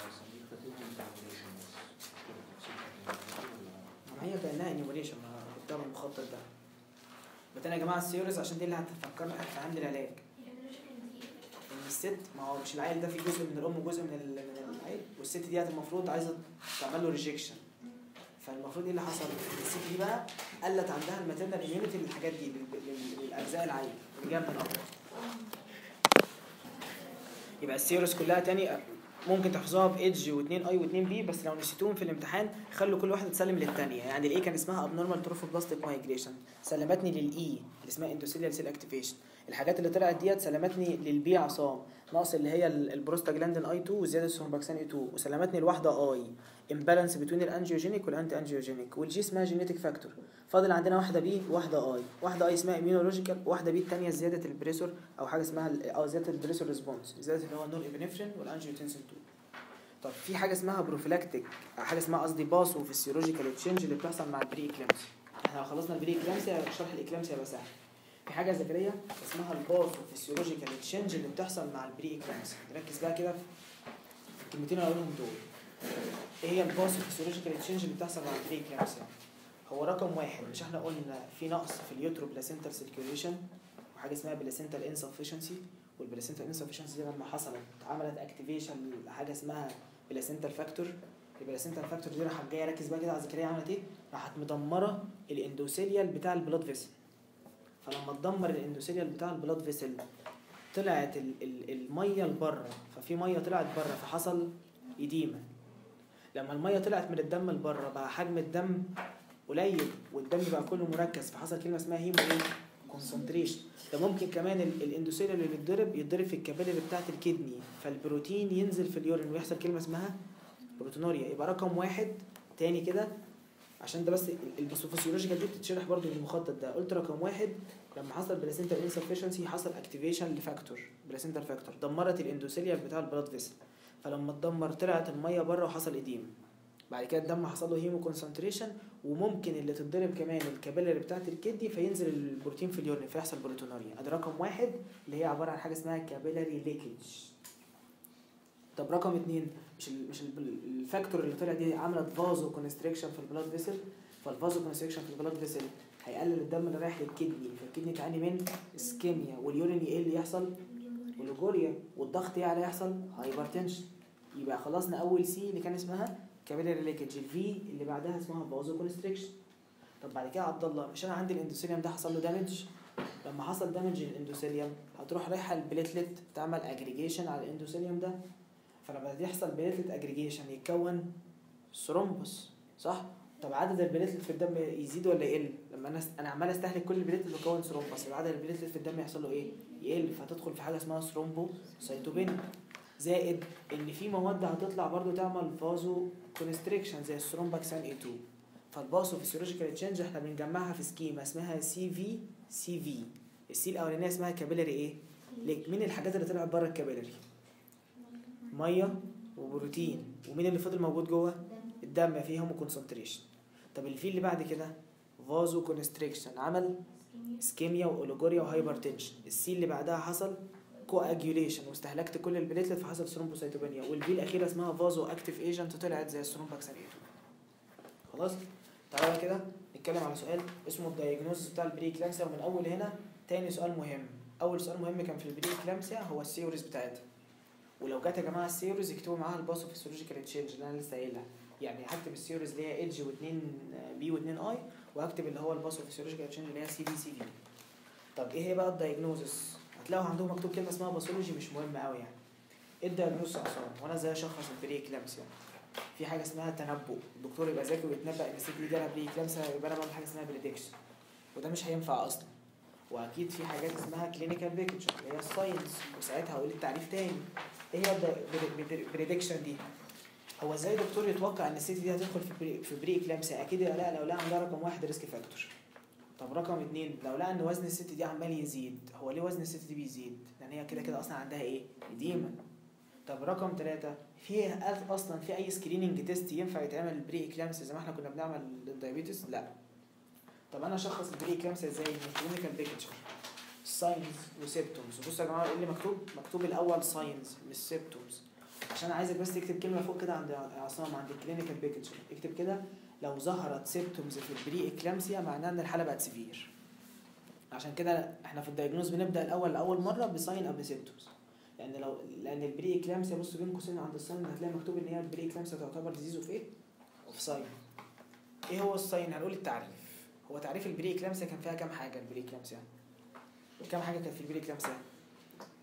هي كانها انيميشن بتاع المخطط ده. بتاعنا يا جماعه السيوريز عشان دي اللي هتفكرنا في عند العلاج. ان الست، ما هو مش العيل ده في جزء من الام وجزء من العيل، والست دي المفروض عايزه تعمل له ريجكشن، فالمفروض ايه اللي حصل؟ الست دي بقى قلت عندها الماتيرنال اميونيتي للحاجات دي، للاجزاء العيل اللي جايه من الاب. يبقى السيوريز كلها تاني ممكن تحفظوها بايدج و2 اي و2 بي، بس لو نسيتوهم في الامتحان خلوا كل واحده تسلم للثانيه. يعني الاي كان اسمها abnormal trophoblastic migration، سلمتني للاي اللي اسمها endothelial cell activation. الحاجات اللي طلعت ديت سلمتني للبي عصام ناقص اللي هي البروستاجلاندين اي 2 وزياده الثرومباكسان اي 2، وسلمتني لواحده اي امبالانس بين الانجيوجينيك والانتي انجيوجينيك، والجي اسمها جينيتيك فاكتور. فاضل عندنا واحده بي وواحده اي. واحده اي اسمها immunological، واحده بي الثانيه زياده البريسور او حاجه اسمها زياده البريسور ريسبونس، زياده اللي هو النور ابنفرين والانجيوتنسين 2. طب في حاجه اسمها بروفيلاكتيك، حاجه اسمها قصدي باسو فيسيولوجيكال تشينج اللي بتحصل مع البري اكلامسيا. احنا لو خلصنا البري اكلامسيا شرح الاكلامسيا يبقى سهل. في حاجه ذكريه اسمها الباسو فيسيولوجيكال تشينج اللي بتحصل مع البري اكلامسيا. نركز بقى كده في الكلمتين اللي هقولهم دول. ايه هي الباسو فيسيولوجيكال تشينج اللي بتحصل مع البري اكلامسيا؟ هو رقم واحد، مش احنا قلنا في نقص في اليوترو بلاسنتال سيركيوليشن وحاجه اسمها بلاسنتال انسفشنسي، والبلاسنتال انسفشنسي دي لما حصلت عملت اكتيفيشن لحاجه اسمها بلاسنتال فاكتور. البلاسنتال فاكتور دي راحت جايه، ركز بقى كده على الذكريه عملت ايه؟ راحت مدمره الاندوثيليال بتاع البلاد فيسل. فلما تدمر الاندوثيليال بتاع البلاد فيسل طلعت الميه لبره، ففي ميه طلعت بره فحصل إديمة. لما الميه طلعت من الدم لبره بقى حجم الدم قليل والدم بقى كله مركز، فحصل كلمه اسمها هيمو كونسنتريشن. ده ممكن كمان الاندوثيليال اللي يتضرب في الكابيلاري بتاعه الكدني، فالبروتين ينزل في اليورين ويحصل كلمه اسمها بروتونوريا. يبقى رقم واحد تاني كده عشان ده بس الباثوفيسيولوجيكال دي بتتشرح برضو بالمخطط ده. قلت رقم واحد لما حصل بلاسنتال انسفشنسي حصل اكتيفيشن لفاكتور بلاسنتال فاكتور دمرت الاندوثيليال بتاع البلاد فيسل، فلما اتدمر طلعت الميه بره وحصل اديم. بعد كده الدم حصل له هيمو كونسنتريشن، وممكن اللي تتضرب كمان الكابيلاري بتاعه الكدني فينزل البروتين في اليورين فيحصل بروتونوريا. ادي رقم واحد اللي هي عباره عن حاجه اسمها كابيلاري ليكج. طب رقم اتنين، مش الفاكتور اللي طلع دي عملت فازو كونستريكشن في البلاد فيسل، فالفازو كونستريكشن في البلاد فيسل هيقلل الدم اللي رايح للكدني، فالكدني تعاني من اسكيميا، واليورين يقل يحصل اوليجوريا، والضغط يعلى يحصل هايبرتنشن. يبقى خلصنا اول سي اللي كان اسمها كابيلاري ليكج. الفي اللي بعدها اسمها فازو كونستريكشن. طب بعد كده عبد الله، مش انا عندي الاندوثيليوم ده حصل له دامج؟ لما حصل دامج للاندوثيليوم هتروح رايحه البليتلت تعمل اجريجيشن على الاندوثيليوم ده، فلما يحصل بليتلت اجريجيشن يتكون ثرومبوس، صح؟ طب عدد البليتلت في الدم يزيد ولا يقل؟ لما انا عمال استهلك كل البليتلت وكون ثرومبوس، يبقى عدد البليتلت في الدم يحصل له ايه؟ يقل، فتدخل في حاجه اسمها ثرومبوسايتوبينيا. زائد ان في مواد هتطلع برضو تعمل فازو كونستريكشن زي الثرومباكسان اي 2. فالباسو فيسيولوجيكال تشينج احنا بنجمعها في سكيما اسمها سي في. السي الاولانيه اسمها كابيلاري ايه؟ مين الحاجات اللي طلعت بره الكابيلاري؟ ميه وبروتين. ومين اللي فضل موجود جوه؟ الدم فيه هيمو كونسنتريشن. طب الفي اللي بعد كده فازو كونستريكشن عمل اسكيميا واوليجوريا وهايبرتنشن. السي اللي بعدها حصل كواجيوليشن واستهلكت كل البليتلت فحصل ثرومبوسايتوبينيا. والفي الاخيره اسمها فازو اكتيف ايجنت طلعت زي الثرومباكسان. خلاص تعالى كده نتكلم على سؤال اسمه الدايجنوستس بتاع البري كلامسيا. ومن اول هنا تاني سؤال مهم. اول سؤال مهم كان في البري كلامسيا هو السيوريز بتاعتها، ولو جت يا جماعه السيوريز اكتبوا معاها الباسو فيسيولوجيكال تشينج اللي انا لسه قايلها. يعني هكتب السيوريز اللي هي ايدج و2 بي و2 اي، وهكتب اللي هو الباسو فيسيولوجيكال تشينج اللي هي سي في. طب ايه هي بقى الدايجنوزس؟ هتلاقوا عندهم مكتوب كلمه اسمها باثولوجي مش مهمه قوي يعني. ايه الدايجنوزس اصلا؟ وانا ازاي اشخص البري كلامسيا؟ في حاجه اسمها تنبؤ، الدكتور يبقى ذكي ويتنبأ ان الست دي جالها بري كلامسيا، يبقى انا بعمل حاجه اسمها بريدكشن، وده مش هينفع اصلا. واكيد في حاجات اسمها كلينيكال بيكتشر اللي هي الساينس، وساعتها هقول التعريف تاني. ايه هي البريدكشن دي؟ هو ازاي دكتور يتوقع ان الست دي هتدخل في بري كلامسيا؟ اكيد لا، لو لقى عندها رقم واحد ريسك فاكتور. طب رقم اتنين، لو لقى ان وزن الست دي عمال يزيد. هو ليه وزن الست دي بيزيد؟ لان هي كده كده اصلا عندها ايه؟ إديمة. طب رقم 3، في اصلا في اي سكريننج تيست ينفع يتعمل بري كلامسيا زي ما احنا كنا بنعمل للدايابيتس؟ لا. طب انا اشخص البري كلامسيا ازاي؟ من كلينيكال بيكتشر، ساينز وسيمبتومز. بصوا يا جماعه ايه اللي مكتوب الاول ساينز مش سيمبتومز، عشان عايزك بس تكتب كلمه فوق كده عند عصام عند الكلينيكال بيكتشر. اكتب كده لو ظهرت سيمبتومز في البري اكلامسيا معناه ان الحاله بقت سيفير. عشان كده احنا في الدايجنوز بنبدا لاول مره بساين قبل سيمبتومز. لان البري اكلامسيا بصوا بين قوسين عند الساين هتلاقي مكتوب ان هي البري اكلامسيا تعتبر ديزيز اوف ايه؟ اوف ساين. ايه هو الساين؟ هنقول التعريف. هو تعريف البري اكلامسيا كان فيها كام حاجه؟ البري اكلامسيا كام حاجه كانت في البري اكلامسيا؟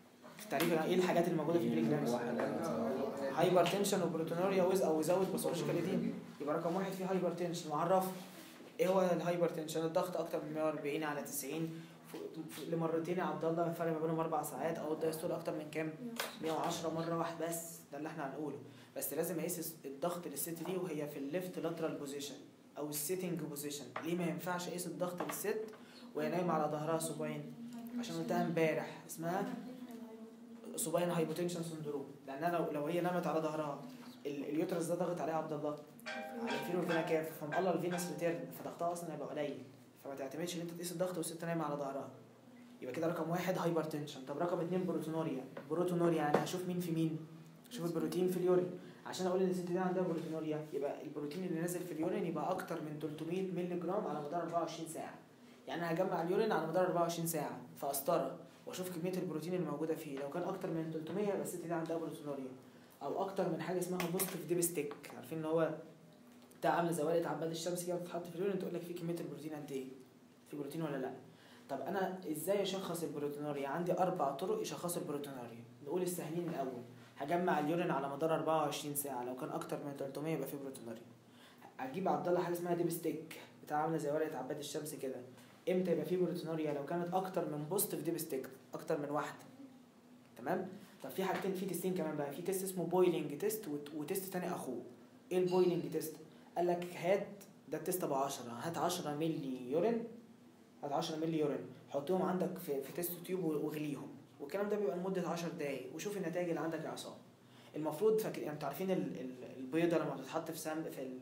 تعريف ايه الحاجات اللي موجوده في البريكلامسيا؟ هايبرتنشن وبروتونوريا ويز او ويزاوت باثولوجيكال ايديما. يبقى رقم واحد فيه هايبرتنشن، وعرف ايه هو الهايبرتنشن؟ الضغط اكتر من 140 على 90 لمرتين يا عبد الله، الفرق ما بينهم 4 ساعات، او الدايستول اكتر من كام؟ 110 مره واحده بس. ده اللي احنا هنقوله. بس لازم اقيس الضغط للست دي وهي في الليفت لاترال بوزيشن او السيتنج بوزيشن. ليه ما ينفعش اقيس الضغط للست وهي نايمه على ظهرها صباعين؟ عشان قلتها امبارح، اسمها صباعين هايبوتنشن سندروم. لان انا لو هي نامت على ظهرها اليوترس ده ضغط عليها عبد الله على الفينو فينا كاف، فمقلل الفينس ريتيرن، فضغطها اصلا هيبقى قليل. فما تعتمدش ان انت تقيس الضغط والست نايمه على ظهرها. يبقى كده رقم واحد هايبرتنشن. طب رقم 2 بروتونوريا. بروتونوريا يعني هشوف مين في مين؟ اشوف البروتين في اليورين. عشان اقول ان الست دي عندها بروتونوريا يبقى البروتين اللي نازل في اليورين يبقى اكتر من 300 مللي جرام على مدار 24 ساعه. يعني انا هجمع اليورين على مدار 24 ساعه في قسطره واشوف كميه البروتين الموجوده فيه. لو كان اكتر من 300 يبقى الست دي عندها بروتونوريا. او اكتر من حاجه اسمها بوزيتيف ديب ستيك. عارفين ان هو بتاع عامل زي ورقه عباد الشمس كده بتتحط في اليورين تقول لك فيه كميه البروتين قد ايه؟ في بروتين ولا لا؟ طب انا ازاي اشخص البروتونوريا؟ عندي 4 طرق يشخصوا البروتونوريا. نقول السهلين الاول. هجمع اليورين على مدار 24 ساعه، لو كان اكتر من 300 يبقى فيه بروتونوريا. هجيب عبد الله حاجه اسمها ديب ستيك بتاع عامله زي ورقه عباد الشمس كده. امتى يبقى فيه بروتونوريا؟ لو كانت اكتر من بوزيتيف ديب ستيك، اكتر من واحده. تمام؟ طب في حاجتين، في تيستين كمان بقى. في تيست اسمه بويلنج تيست وتيست تاني اخوه. ايه البويلنج تيست؟ قال لك هات، ده التيست ابو 10، هات 10 مللي يورين، هات 10 مللي يورين حطهم عندك في تيست تيوب واغليهم، والكلام ده بيبقى لمده 10 دقائق، وشوف النتائج اللي عندك يا عصام. المفروض فاكر يعني انتوا عارفين البيضه لما بتتحط في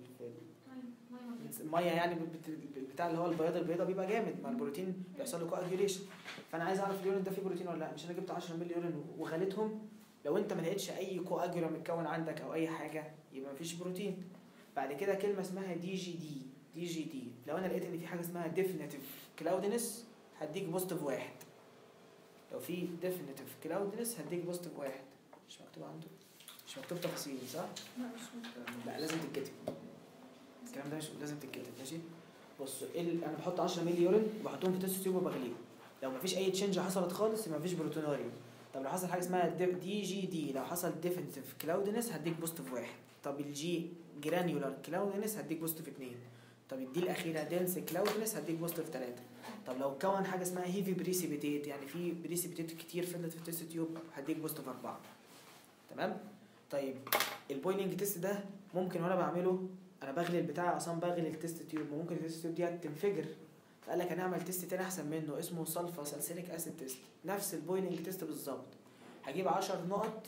الميه يعني بتاع اللي هو البيضه بيبقى جامد مع البروتين، بيحصل له كواجيوليشن. فانا عايز اعرف اليورين ده فيه بروتين ولا لا. مش انا جبت 10 مللي يورين وغليتهم، لو انت ما لقيتش اي كواجيولان متكون عندك او اي حاجه يبقى مفيش بروتين. بعد كده كلمه اسمها دي جي دي. لو انا لقيت ان في حاجه اسمها ديفينيتيف كلاودنس هديك بوزيتيف 1. لو في ديفينيتيف كلاودنس هديك بوزيتيف 1. مش مكتوب عنده؟ مش مكتوب تفاصيل صح؟ لا مش مكتوب. لا لازم تتكتب. الكلام ده مش لازم تتكتب. ماشي؟ بص انا بحط 10 مللي يورين وبحطهم في تيست تيوب وبغليهم. لو مفيش اي تشينج حصلت خالص يبقى مفيش بروتونوريا. طب لو حصل حاجه اسمها دي جي دي، لو حصل ديفينيتيف كلاودنس هديك بوزيتيف 1. طب الجي جرانيولار كلاودنس هديك بوزيتيف 2. طب الدي الاخيره دنس كلاودنس هديك بوزيتيف 3. طب لو كون حاجه اسمها هيفي بريسيبيتيت، يعني في بريسيبيتيت كتير فضلت في التيست تيوب، هديك بوزيتيف 4. تمام؟ طيب البويلنج تيست ده ممكن وانا بعمله انا بغلي البتاع اصلا، بغلي التيست تيوب، ممكن التيست تيوب دي تنفجر. فقال لك هنعمل تيست تاني احسن منه اسمه سلفا سالسيليك اسيد تيست، نفس البويلنج تيست بالظبط. هجيب 10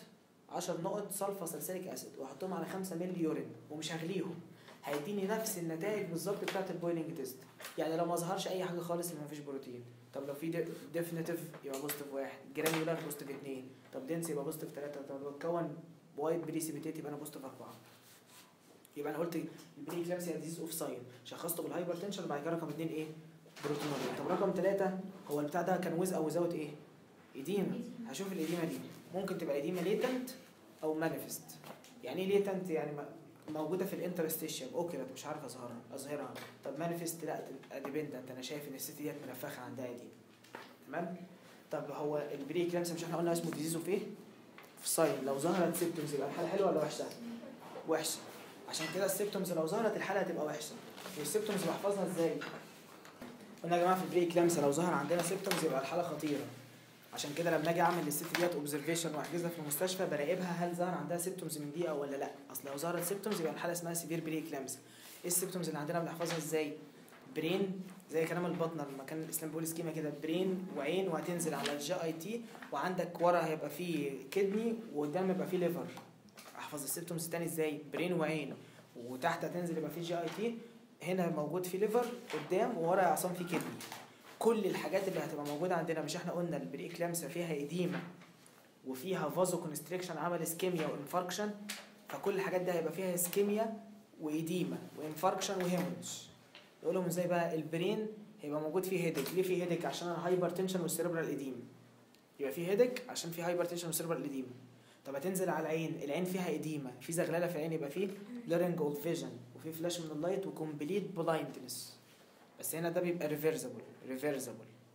نقط سلفا سالسيليك اسيد واحطهم على 5 مللي يورين ومش هغليهم، هيديني نفس النتائج بالظبط بتاعت البويلنج تيست. يعني لو ما ظهرش اي حاجه خالص يبقى مفيش بروتين. طب لو في ديفينيتيف يبقى بوزيتيف 1، جرانيولار بوزيتيف 2، طب دنس يبقى بوزيتيف 3، طب لو اتكون وايت بريسيبيتيت يبقى انا بوزيتيف 4. يبقى انا قلت البريكلامسيا ديزيز اوف ساين، شخصته بالهايبرتنشن. بعد كده رقم 2 ايه؟ بروتونوريا. طب رقم 3 هو البتاع ده كان ويز او ويزاوت ايه؟ ايديما. هشوف الايديما دي ممكن تبقى ايديما ليتنت او مانيفست. يعني ايه ليتنت؟ يعني موجوده في الانترستيشن اوكيلت مش عارف اظهرها. طب مانيفست لا ديبندنت، انا شايف ان الست ديت منفخه عندها ايديما. تمام؟ طب هو البريكلامسيا مش احنا قلنا اسمه ديزيز اوف ايه؟ في ساين. لو ظهرت سيمبتومز يبقى الحاله حلوه ولا وحشه؟ وحشه. عشان كده السيمبتومز لو ظهرت الحاله هتبقى وحشه. والسيمبتومز بحفظها ازاي؟ قلنا يا جماعه في البريكلامسيا لو ظهر عندنا سيمبتومز يبقى الحاله خطيره. عشان كده لما اجي اعمل للست ديت اوبزرفيشن واحجزها في المستشفى براقبها هل ظهر عندها سيمبتومز من دي او ولا لا. اصل لو ظهرت سيمبتومز يبقى الحاله اسمها سيفير بريكلامسيا. ايه السيمبتومز اللي عندنا بنحفظها ازاي؟ برين زي كلام البطنه لما كان الاسلام بيقول سكيما كده، برين وعين وهتنزل على الجي اي تي، وعندك ورا هيبقى فيه كدني وقدام يبقى فيه ليفر. احفظ السيمبتومز الثاني ازاي؟ برين وعين، وتحت هتنزل يبقى فيه جي اي تي، هنا موجود فيه ليفر قدام، وورا يا عصام فيه كدني. كل الحاجات اللي هتبقى موجوده عندنا، مش احنا قلنا البريكلامسيا فيها ايديما وفيها فازو كونستريكشن عمل اسكيميا وانفاركشن، فكل الحاجات دي هيبقى فيها اسكيميا وايديما وانفاركشن وهيموريدج. نقول لهم ازاي بقى؟ البرين هيبقى موجود فيه هيدك. ليه فيه هيدك؟ عشان انا هايبرتنشن والسيربرال ايديما، يبقى فيه هيدك عشان فيه هايبرتنشن والسيربرال ايديما. طب هتنزل على العين فيها ايديما، في زغلله في العين، يبقى فيه لارنج اوف فيجن وفي فلاش من اللايت وكومبليت بلايندنس. بس هنا ده بيبقى ريفيرسبل.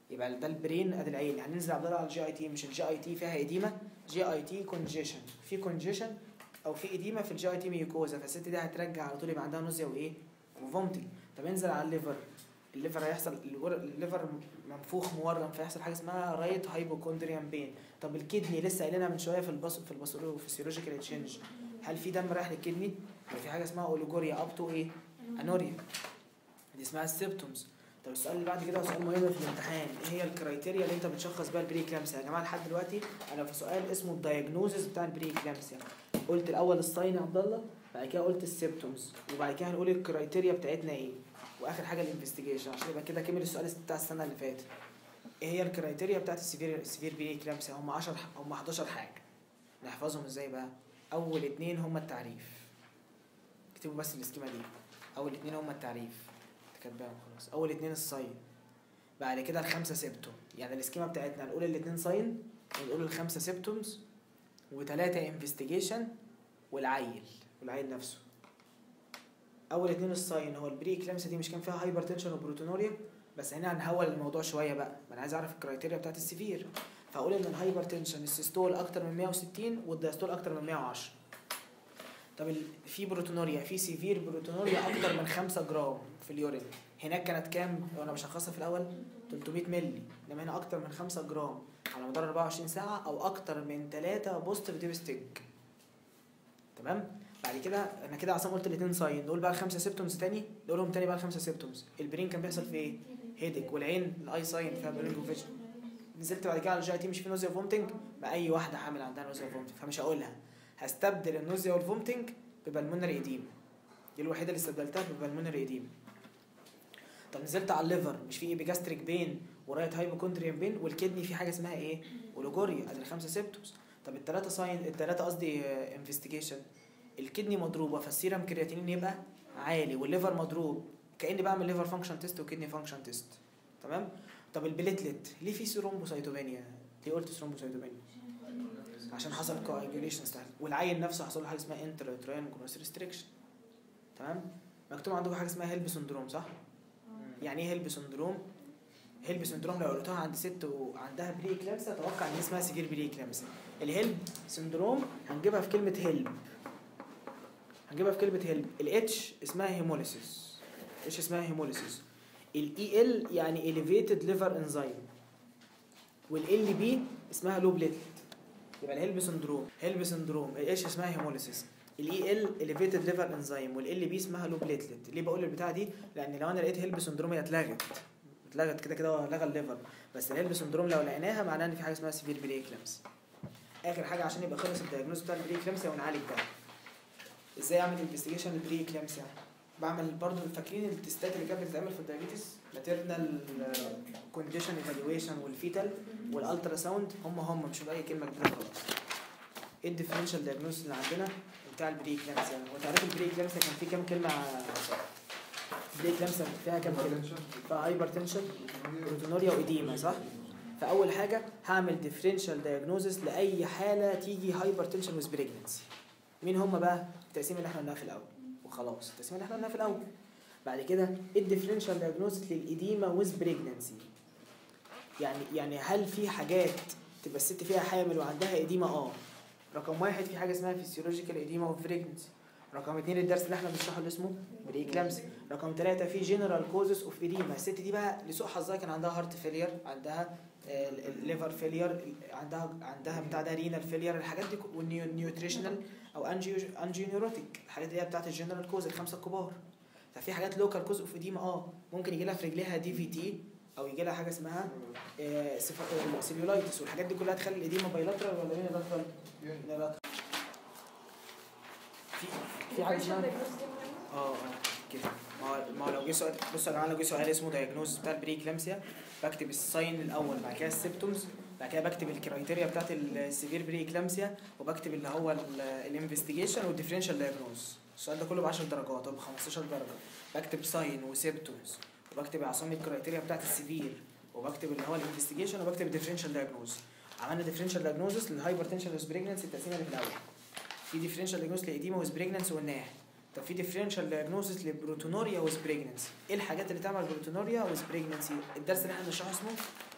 يبقى ده البرين ادي العين. هننزل عبد الله على الجي اي تي، مش الجي اي تي فيها اديمه، جي اي تي كونجيشن، في كونجيشن او في اديمه في الجي اي تي ميوكوزا، فالست دي هترجع على طول يبقى عندها نوزيا وايه وفومتنج. طب انزل على الليفر، الليفر هيحصل الليفر منفوخ مورم، فيحصل حاجه اسمها رايت هايبوكوندريان بين. طب الكدني لسه قايلينها من شويه في الباثولوجيكال تشينج، هل في دم رايح للكدني؟ في حاجه اسمها اوليجوريا اب تو ايه انوريا، دي اسمها السيبتومز. طب السؤال اللي بعد كده سؤال مهم في الامتحان، ايه هي الكرايتيريا اللي انت بتشخص بيها البري كلامسيا؟ يا جماعه لحد دلوقتي انا في سؤال اسمه الدايجنوزس بتاع البري كلامسيا، قلت الاول الساين يا عبد الله، بعد كده قلت السيبتومز، وبعد كده هنقول الكرايتيريا بتاعتنا ايه، واخر حاجه الانفستيجيشن، عشان يبقى كده كمل السؤال بتاع السنه اللي فاتت. ايه هي الكرايتيريا بتاعت السيفير بري كلامسيا؟ هم 11 حاجه، نحفظهم ازاي بقى؟ اول 2 هم التعريف، اكتبوا بس السكيما دي، اول 2 هم التعريف كاتباهم خلاص، اول 2 الساين، بعد كده ال5 سيبتوم، يعني السكيما بتاعتنا هنقول ال2 ساين ونقول ال5 سيبتومز و3 انفستيجيشن والعيل نفسه. اول 2 الساين هو البري كلامسيا دي مش كان فيها هايبرتنشن وبروتونوريا، بس هنا هنهول الموضوع شويه بقى، ما انا عايز اعرف الكرايتيريا بتاعت السيفير، فاقول ان الهايبرتنشن السيستول اكتر من 160 والدايستول اكتر من 110. طب في بروتونوريا، في سيفير بروتونوريا اكتر من 5 جرام في اليورين، هناك كانت كام وانا بشخصها في الاول؟ 300 مللي، انما هنا اكتر من 5 جرام على مدار 24 ساعه، او اكتر من 3 بوزيتيف ديبستيك. تمام؟ بعد كده انا كده عشان قلت الاثنين ساين، نقول بقى ال5 سيبتومز تاني، نقولهم تاني بقى ال5 سيبتومز. البرين كان بيحصل فيه ايه؟ هيدك، والعين الاي ساين فيها برينج وفيجن. نزلت بعد كده على الجي اي تي مش في نوزيا وفومتنج، ما اي واحده حامل عندها نوزيا وفومتنج، فمش هقولها، هستبدل النوزيا والفومتنج ببلمونري ايديم، دي الوحيده اللي استبدلتها ببلمونري ايديم. طب نزلت على الليفر، مش في ايبيجاستريك بين ورايت هايبوكوندريان بين، والكدني في حاجه اسمها ايه؟ اوليجوريا، ادي ال5 سيبتومز. طب الثلاثه ساين، الثلاثه قصدي انفستيجيشن، الكدني مضروبه فالسيرم كرياتينين يبقى عالي، والليفر مضروب، كاني بعمل ليفر فانكشن تيست وكدني فانكشن تيست. تمام؟ طب البليتلت ليه في ثرومبوسايتوبينيا؟ ليه قلت ثرومبوسايتوبينيا؟ عشان حصل كواجوليشن ستايل، والعين نفسه حصل له حاجه اسمها انتراتريان جلوكوز ريستريكشن. تمام؟ مكتوب عندكم حاجه اسمها هيلب سندروم، صح؟ يعني ايه هيلب سندروم؟ هيلب سندروم لو قلتها عند ست وعندها بري كلامسيا اتوقع ان اسمها سيفير بري كلامسيا. الهيلب سندروم هنجيبها في كلمه هيلب، الاتش اسمها هيموليسيس، الاي ال يعني elevated liver enzyme، والال بي اسمها لو بليتلت. يبقى الهيلب سندروم الاتش اسمها هيموليسيس، الاي ال elevated liver enzyme، والال بي اسمها لو بليتلت. ليه بقول البتاعه دي؟ لان لو انا لقيت هيلب سندروم هي اتلغت كده لغى الليفر، بس الهيلب سندروم لو لقيناها معناها ان في حاجه اسمها سيفير بري كلامسيا. اخر حاجه عشان يبقى خلص الدايجنوز بتاع البري كلامسيا ونعالج بقى. ازاي اعمل انفستيجيشن للبري كلامسيا؟ بعمل برضو، فاكرين التستات اللي كانت بتتعمل في الدايابيتس، ماتيرنال كونديشن ايفالويشن والفيتال والالترا ساوند، هم مش باي كلمه جديده خالص. ايه الديفرنشال دايجنوستس اللي عندنا بتاع البري كلامسيا؟ وتعرف البري كلامسيا كان فيه كام كلمه؟ البري كلامسيا فيها كام كلمه؟ فيها هايبرتنشن، بروتونوريا، وايديما، صح؟ فاول حاجه هعمل ديفرنشال دايجنوستس لاي حاله تيجي هايبرتنشن ويز بريجنسي. مين هم بقى؟ التقسيم اللي احنا قلناها في الاول، وخلاص التقسيم اللي احنا قلناها في الاول. بعد كده الديفرنشال دايجنوستس للايديما ويز بريجنسي، يعني هل في حاجات تبقى الست فيها حامل وعندها ايديما؟ رقم 1 في حاجه اسمها فيسيولوجيكال ايديما اوف بريجنسي. رقم 2 الدرس اللي احنا بنشرحه اللي اسمه بري كلامسيا. رقم 3 في جنرال كوزز اوف ايديما، الست دي بقى لسوء حظها كان عندها هارت فيلير، عندها الليفر فيلير، عندها بتاع ده رينال فيلير، الحاجات دي، والنيوتريشنال او انجيونيوروتيك، الحاجات دي بتاعت الجنرال كوز ال5 الكبار. ففي حاجات لوكال كوز اوف ايديما ممكن يجي لها في رجليها دي في تي، او يجي لها حاجه اسمها سيلولايتس، والحاجات دي كلها تخلي الايديما بايلاترال ولا يونيلاترال؟ في حاجه اسمها كده. ما هو لو جه سؤال، بصوا يا جماعه، لو جه سؤال اسمه دايجنوز بتاع البري كلامسيا، بكتب الساين الاول، بعد كده السيبتومز، بعد كده بكتب الكرايتيريا بتاعت السيفير بري كلامسيا، وبكتب اللي هو الانفستيجيشن والديفرنشال دايجنوز. السؤال ده كله ب 10 درجات او ب 15 درجه. بكتب ساين وسيبتومز، وبكتب عصام الكرايتيريا بتاعت السيفير، وبكتب اللي هو الانفستيجيشن، وبكتب الديفرنشال دايجنوز. عملنا ديفرنشال دايجنوزس للهايبرتنشن ويز بريجننسي، التقسيمه اللي في الاول. في ديفرنشال دايجنوز لايديما ويز بريجننسي والناح. طب في ديفرنشال دايجنوزس لبروتونوريا ويز بريجننسي. ايه الحاجات اللي تعمل بروتونوريا ويز بريجننسي؟ الدرس اللي احنا بنشرحه اسمه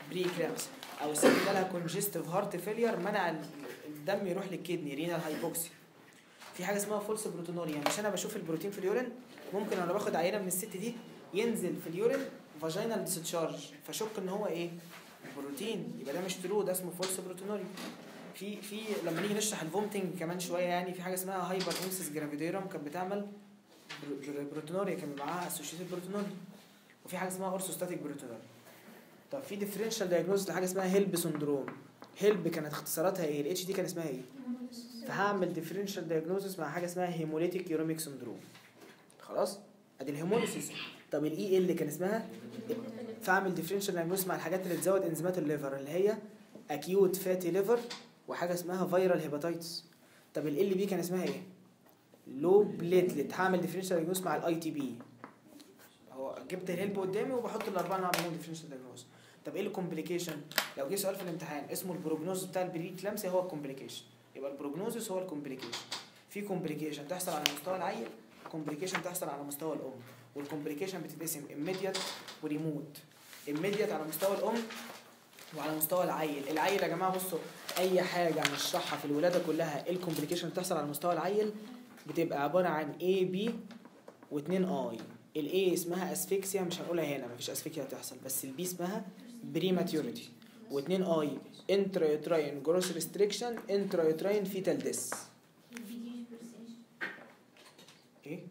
بري اكلامسيا، او الست جالها كونجستيف هارت فيلير منع الدم يروح للكدني رينال هايبوكسي. في حاجه اسمها فولس بروتونوريا، مش انا بشوف البروتين في اليورين، ممكن انا باخد عينه من الست دي ينزل في اليورين فاجينال ديسشارج فشك ان هو ايه بروتين، يبقى ده مش ترو، ده اسمه فولس بروتونوريا. في لما نيجي نشرح الفومتنج كمان شويه يعني في حاجه اسمها هايبر امسيس جرافيديرم كانت بتعمل بروتونوريا، كان معاها اسوشيتد بروتونوريا. وفي حاجه اسمها اورثوستاتيك بروتونوريا. طب في ديفرنشال دايجنوز لحاجه اسمها هيلب سندروم. هيلب كانت اختصاراتها ايه؟ الاتش دي كان اسمها ايه؟ فهعمل ديفرنشال دايجنوزس مع حاجه اسمها هيموليتيك يوروميك سندروم. خلاص ادي الهيموليسيس. طب الاي ال كان اسمها، فاعمل ديفرنشال دايجنوزس مع الحاجات اللي تزود انزيمات الليفر اللي هي اكيوت فاتي ليفر وحاجه اسمها فيرال هيباتايتس. طب ال بي كان اسمها ايه؟ لو بليتلت. هعمل ديفرنشال دايجنوز مع الاي تي بي. هو جبت الهيلب قدامي وبحط الاربعه اللي عاملين ديفرنشال دايجنوز. طب ايه الكومبليكيشن؟ لو جه سؤال في الامتحان اسمه البروجنوز بتاع البري كلامسيا هو الكومبليكيشن، يبقى البروجنوزس هو الكومبليكيشن. في كومبليكيشن تحصل على مستوى العيل، كومبليكيشن تحصل على مستوى الام، والكومبليكيشن بتتقسم immediate وريموت. immediate على مستوى الام وعلى مستوى العيل. العيل يا جماعه بصوا اي حاجه هنشرحها في الولاده كلها الكومبليكيشن بتحصل على مستوى العيل بتبقى عباره عن A B و2 I. الاي اسمها اسفيكسيا، مش هنقولها هنا مفيش اسفيكسيا هتحصل، بس البي اسمها بريماتيوريتي، و2 اي انترايوتراين جروس ريستريكشن انترايوتراين فيتال ديس. ايه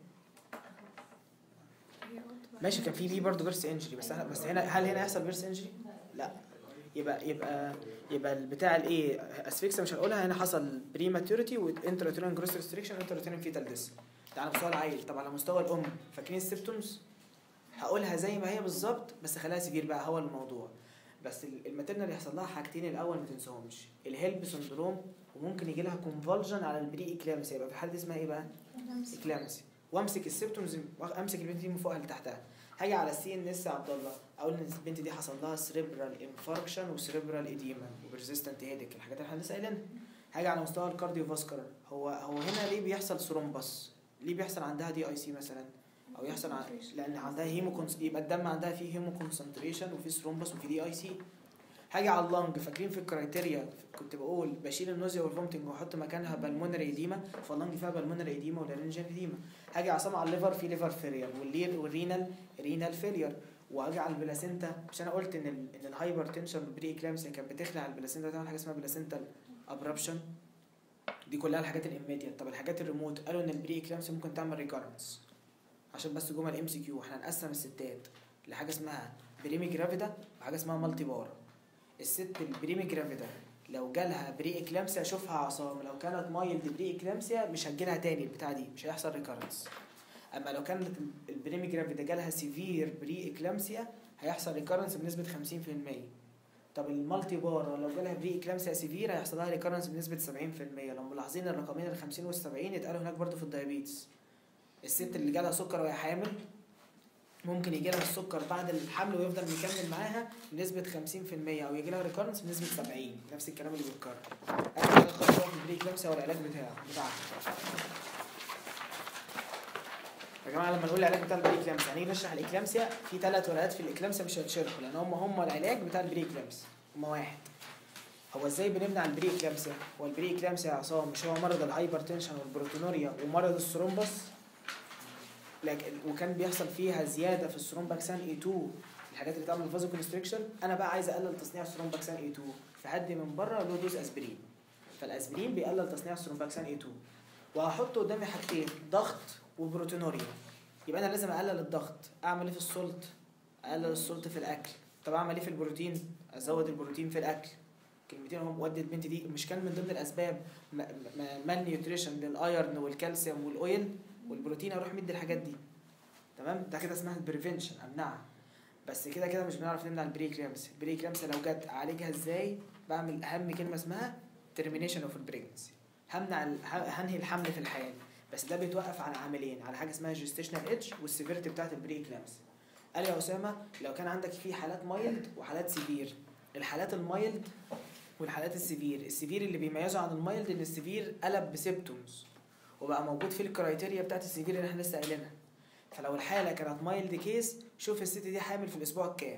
ماشي كان في بي برضه فيرس انجري، بس هنا هل هنا هيحصل فيرس انجري؟ لا. يبقى البتاع الايه اسفيكسيا مش هنقولها هنا، حصل بريماتيوريتي وانترايوتراين جروس ريستريكشن انترايوتراين فيتال ديس. ده على مستوى العيل. طب على مستوى الام فاكرين السيمبتومز؟ هقولها زي ما هي بالظبط بس خليها سيفير بقى هو الموضوع. بس الماتيرنال يحصل لها حاجتين الاول ما تنساهمش، الهيلب سندروم وممكن يجي لها كونفولجن على البري اكلامسيا، يبقى في الحاله دي اسمها ايه بقى؟ اكلامسيا. وامسك السيمبتومز، امسك البنت دي من فوقها لتحتها. هاجي على السي ان اس عبد الله اقول ان البنت دي حصل لها سريبرال انفاركشن وسريبرال اديما وبرزيستنت هيدك، الحاجات اللي احنا لسه قايلينها. هاجي على مستوى الكارديو فاسكولار، هو هنا ليه بيحصل ثرومبس؟ ليه بيحصل عندها دي اي سي مثلا؟ او يحصل لان عندها يبقى الدم عندها فيه هيمو كونسنتريشن وفي ثرومبس وفي دي اي سي. هاجي على اللنج، فاكرين في الكرايتيريا كنت بقول بشيل النوزيا والفومتنج واحط مكانها بالمونري ايديما، فاللنج فيها بالمونري ايديما والرينجن ايديما. هاجي على على الليفر في ليفر فيلير والرينال فيلير. وهاجي على البلاسينتا، مش انا قلت ان الهايبر تنشن والبري اكلامسيا كانت بتخلع البلاسينتا تعمل حاجه اسمها بلاسينتال ابرابشن. دي كلها الحاجات الاميديت. طب الحاجات الريموت قالوا ان البري اكلامسيا ممكن تعمل ريكارنس. عشان بس جمل ام سي كيو، احنا هنقسم الستات لحاجه اسمها بريمي جرافيدا وحاجه اسمها مالتي بار. الست البريمي جرافيدا لو جالها بري اكلامسيا اشوفها عصام، لو كانت مايلد بري اكلامسيا مش هتجيلها تاني البتاع دي، مش هيحصل ريكارنس. اما لو كانت البريمي جرافيدا جالها سيفير بري اكلامسيا هيحصل ريكارنس بنسبه 50%. طب المالتي بار لو جالها بري اكلامسيا سيفير هيحصل لها ريكارنس بنسبه 70%. لو ملاحظين الرقمين ال 50 وال 70 اتقالوا هناك برضو في الدايابيتس. الست اللي جالها سكر وهي حامل ممكن يجي لها السكر بعد الحمل ويفضل مكمل معاها بنسبه 50%، او يجي لها ريكارنس بنسبه 70. نفس الكلام اللي بيتكرر. اخر خطوه في البري اكلامسيا والعلاج بتاعها. يا جماعه لما نقول العلاج بتاع البري اكلامسيا هنيجي نشرح الاكلامسيا في 3 ورقات في الاكلامسيا مش هيتشرحوا لان هم العلاج بتاع البري اكلامسيا هم واحد. هو ازاي بنمنع البري اكلامسيا؟ هو البري اكلامسيا يا عصام مش هو مرض الهايبرتنشن والبروتونوريا ومرض الثرومبس، وكان بيحصل فيها زياده في الثرومباكسان اي 2 الحاجات اللي بتعمل فازو كونستريكشن. انا بقى عايز اقلل تصنيع الثرومباكسان اي 2 فهدي من بره له دوز اسبرين، فالاسبرين بيقلل تصنيع الثرومباكسان اي 2. وهحط قدامي حاجتين ضغط وبروتونوريا، يبقى انا لازم اقلل الضغط. اعمل ايه في السولت؟ اقلل السولت في الاكل. طب اعمل ايه في البروتين؟ ازود البروتين في الاكل. كلمتين هم ودي البنت دي مش كان من ضمن الاسباب مال نيوتريشن للايرن والكالسيوم والاويل والبروتين، اروح مدي الحاجات دي. تمام؟ ده كده اسمها البريفنشن، امنعها. بس كده مش بنعرف نمنع البري اكلامسيا. البري اكلامسيا لو جت اعالجها ازاي؟ بعمل اهم كلمه اسمها ترمينيشن اوف البريجنسي، هنهي الحمل في الحياه. بس ده بيتوقف على عاملين، على حاجه اسمها جيستيشنال ايدج والسيفيرتي بتاعه البري اكلامسيا. قال يا اسامه لو كان عندك في حالات مايلد وحالات سيفير، الحالات المايلد والحالات السيفير، السيفير اللي بيميزوا عن المايلد ان السيفير قلب بسيمبتومز وبقى موجود في الكرايتيريا بتاعت السيفير اللي احنا لسه قايلينها. فلو الحاله كانت مايلد كيس، شوف الست دي حامل في الاسبوع الكام.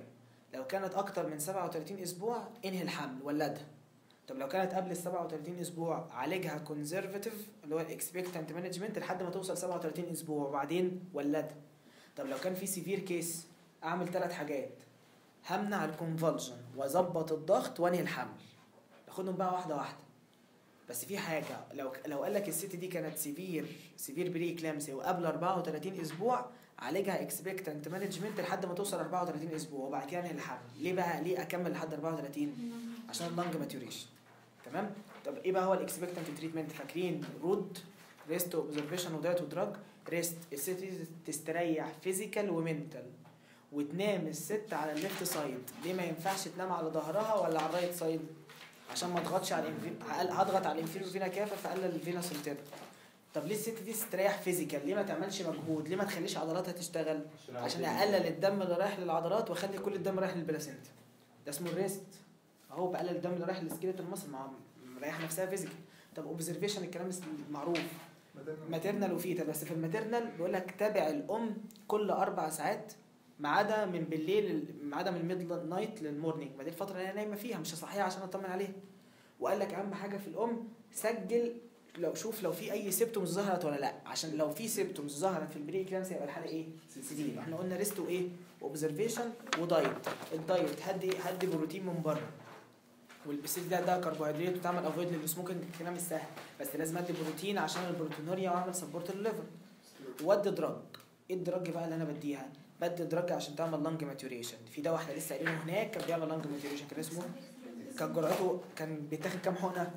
لو كانت اكتر من 37 اسبوع انهي الحمل ولدها. طب لو كانت قبل ال 37 اسبوع عالجها كونزرفاتيف اللي هو الاكسبكتنت مانجمنت لحد ما توصل 37 اسبوع وبعدين ولدها. طب لو كان في سيفير كيس اعمل 3 حاجات: همنع الكونفولجن واظبط الضغط وانهي الحمل. ناخدهم بقى واحده واحده. بس في حاجه، لو قال لك الست دي كانت سيفير بري كلامسي وقبل 34 اسبوع عالجها اكسبكتنت مانجمنت لحد ما توصل 34 اسبوع وبعد كده انهي الحمل. ليه بقى؟ ليه اكمل لحد 34؟ عشان اللنج ماتيوريشن. تمام. طب ايه بقى هو الاكسبكتنت تريتمنت؟ فاكرين رود، ريست اوبزرفيشن ودايت ودراج. ريست، الست تستريح فيزيكال ومنتال، وتنام الست على الليفت سايد. ليه ما ينفعش تنام على ظهرها ولا على الرايت سايد؟ عشان ما اضغطش على هضغط على الانفيريور فينا كافه فقلل الفينا سولتير. طب ليه الست دي تستريح فيزيكال؟ ليه ما تعملش مجهود؟ ليه ما تخليش عضلاتها تشتغل؟ عشان اقلل الدم اللي رايح للعضلات واخلي كل الدم رايح للبلاسينتا. ده اسمه الريست اهو، بقلل الدم اللي رايح للسكيلتون ماسل، مع مريح نفسها فيزيكال. طب اوبزرفيشن الكلام معروف، ماتيرنال وفيتال. بس في الماتيرنال بيقول لك تابع الام كل 4 ساعات ما عدا من بالليل، ما عدا من الميد نايت للمورنينج، ما دي الفتره اللي انا نايمه فيها مش هصحيها عشان اطمن عليها. وقال لك اهم حاجه في الام سجل، شوف لو في اي سيبتومز ظهرت ولا لا، عشان لو في سيبتومز ظهرت في البري كلامسيا يبقى الحاله ايه؟ سيفير. احنا قلنا ريست وايه؟ اوبزرفيشن ودايت. الدايت هدي بروتين من بره، والبسيط ده كربوهيدرات وتعمل افويد للسموكينج. الكلام مش سهل، بس لازم ادي بروتين عشان البروتينوريا واعمل سبورت للليفر. وادي دراج. ايه الدراج بقى اللي انا بديها؟ بدي دراج عشان تعمل لانج ماتيوريشن. في ده واحده لسه قايلينه هناك كان بيعمل لانج ماتيوريشن، كان اسمه، كان جرعته، كان بيتاخد كام حقنه؟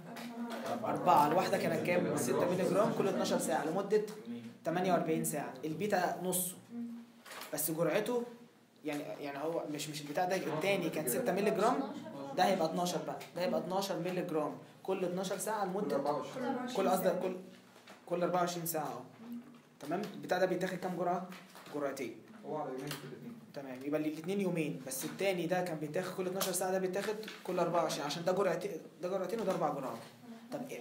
4. الواحده كانت كام؟ 6 مللي جرام كل 12 ساعه لمده 48 ساعه. البيتا نصه، بس جرعته يعني هو مش البتاع ده الثاني كان 6 مللي جرام، ده هيبقى 12 بقى، ده هيبقى 12 مللي جرام كل 12 ساعه لمده كل 24 ساعه اهو. تمام. البتاع ده بيتاخد كام جرعه؟ جرعتين. هو على يومين في الاثنين. تمام، يبقى الاثنين يومين، بس الثاني ده كان بيتاخد كل 12 ساعه، ده بيتاخد كل 24 عشان ده جرعتين وده 4 جرعات. طب ايه؟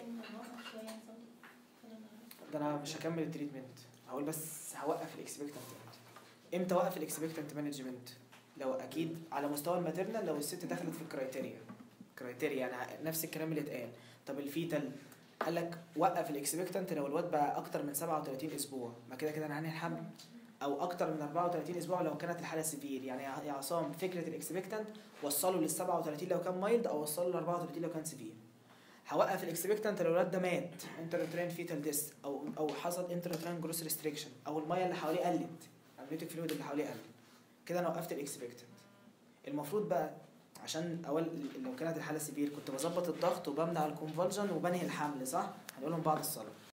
ده انا مش هكمل التريتمنت، هقول بس هوقف الاكسبكتنت. امتى اوقف الاكسبكتنت مانجمنت؟ لو اكيد على مستوى الماتيرنال، لو الست دخلت في الكرايتيريا يعني نفس الكلام اللي اتقال. طب الفيتال قال لك وقف الاكسبكتنت لو الواد بقى اكتر من 37 اسبوع، ما كده انا هنهي الحمل، او اكتر من 34 اسبوع لو كانت الحاله سيفير. يعني يا عصام فكره الاكسبكتنت وصله لل 37 لو كان مايلد، او وصله لل 34 لو كان سيفير. هوقف الاكسبكتنت لو الولاد ده مات انترترين فيتال ديس، او حصل انترترين جروس ريستريكشن، او الميه اللي حواليه قلت، الامنيوتيك فلويد اللي حواليه قل. كده انا وقفت الاكسبكتنت. المفروض بقى عشان لو كانت الحاله سيفير كنت بظبط الضغط وبمنع الكونفولجن وبنهي الحمل، صح؟ هنقولهم بعد الصلاه.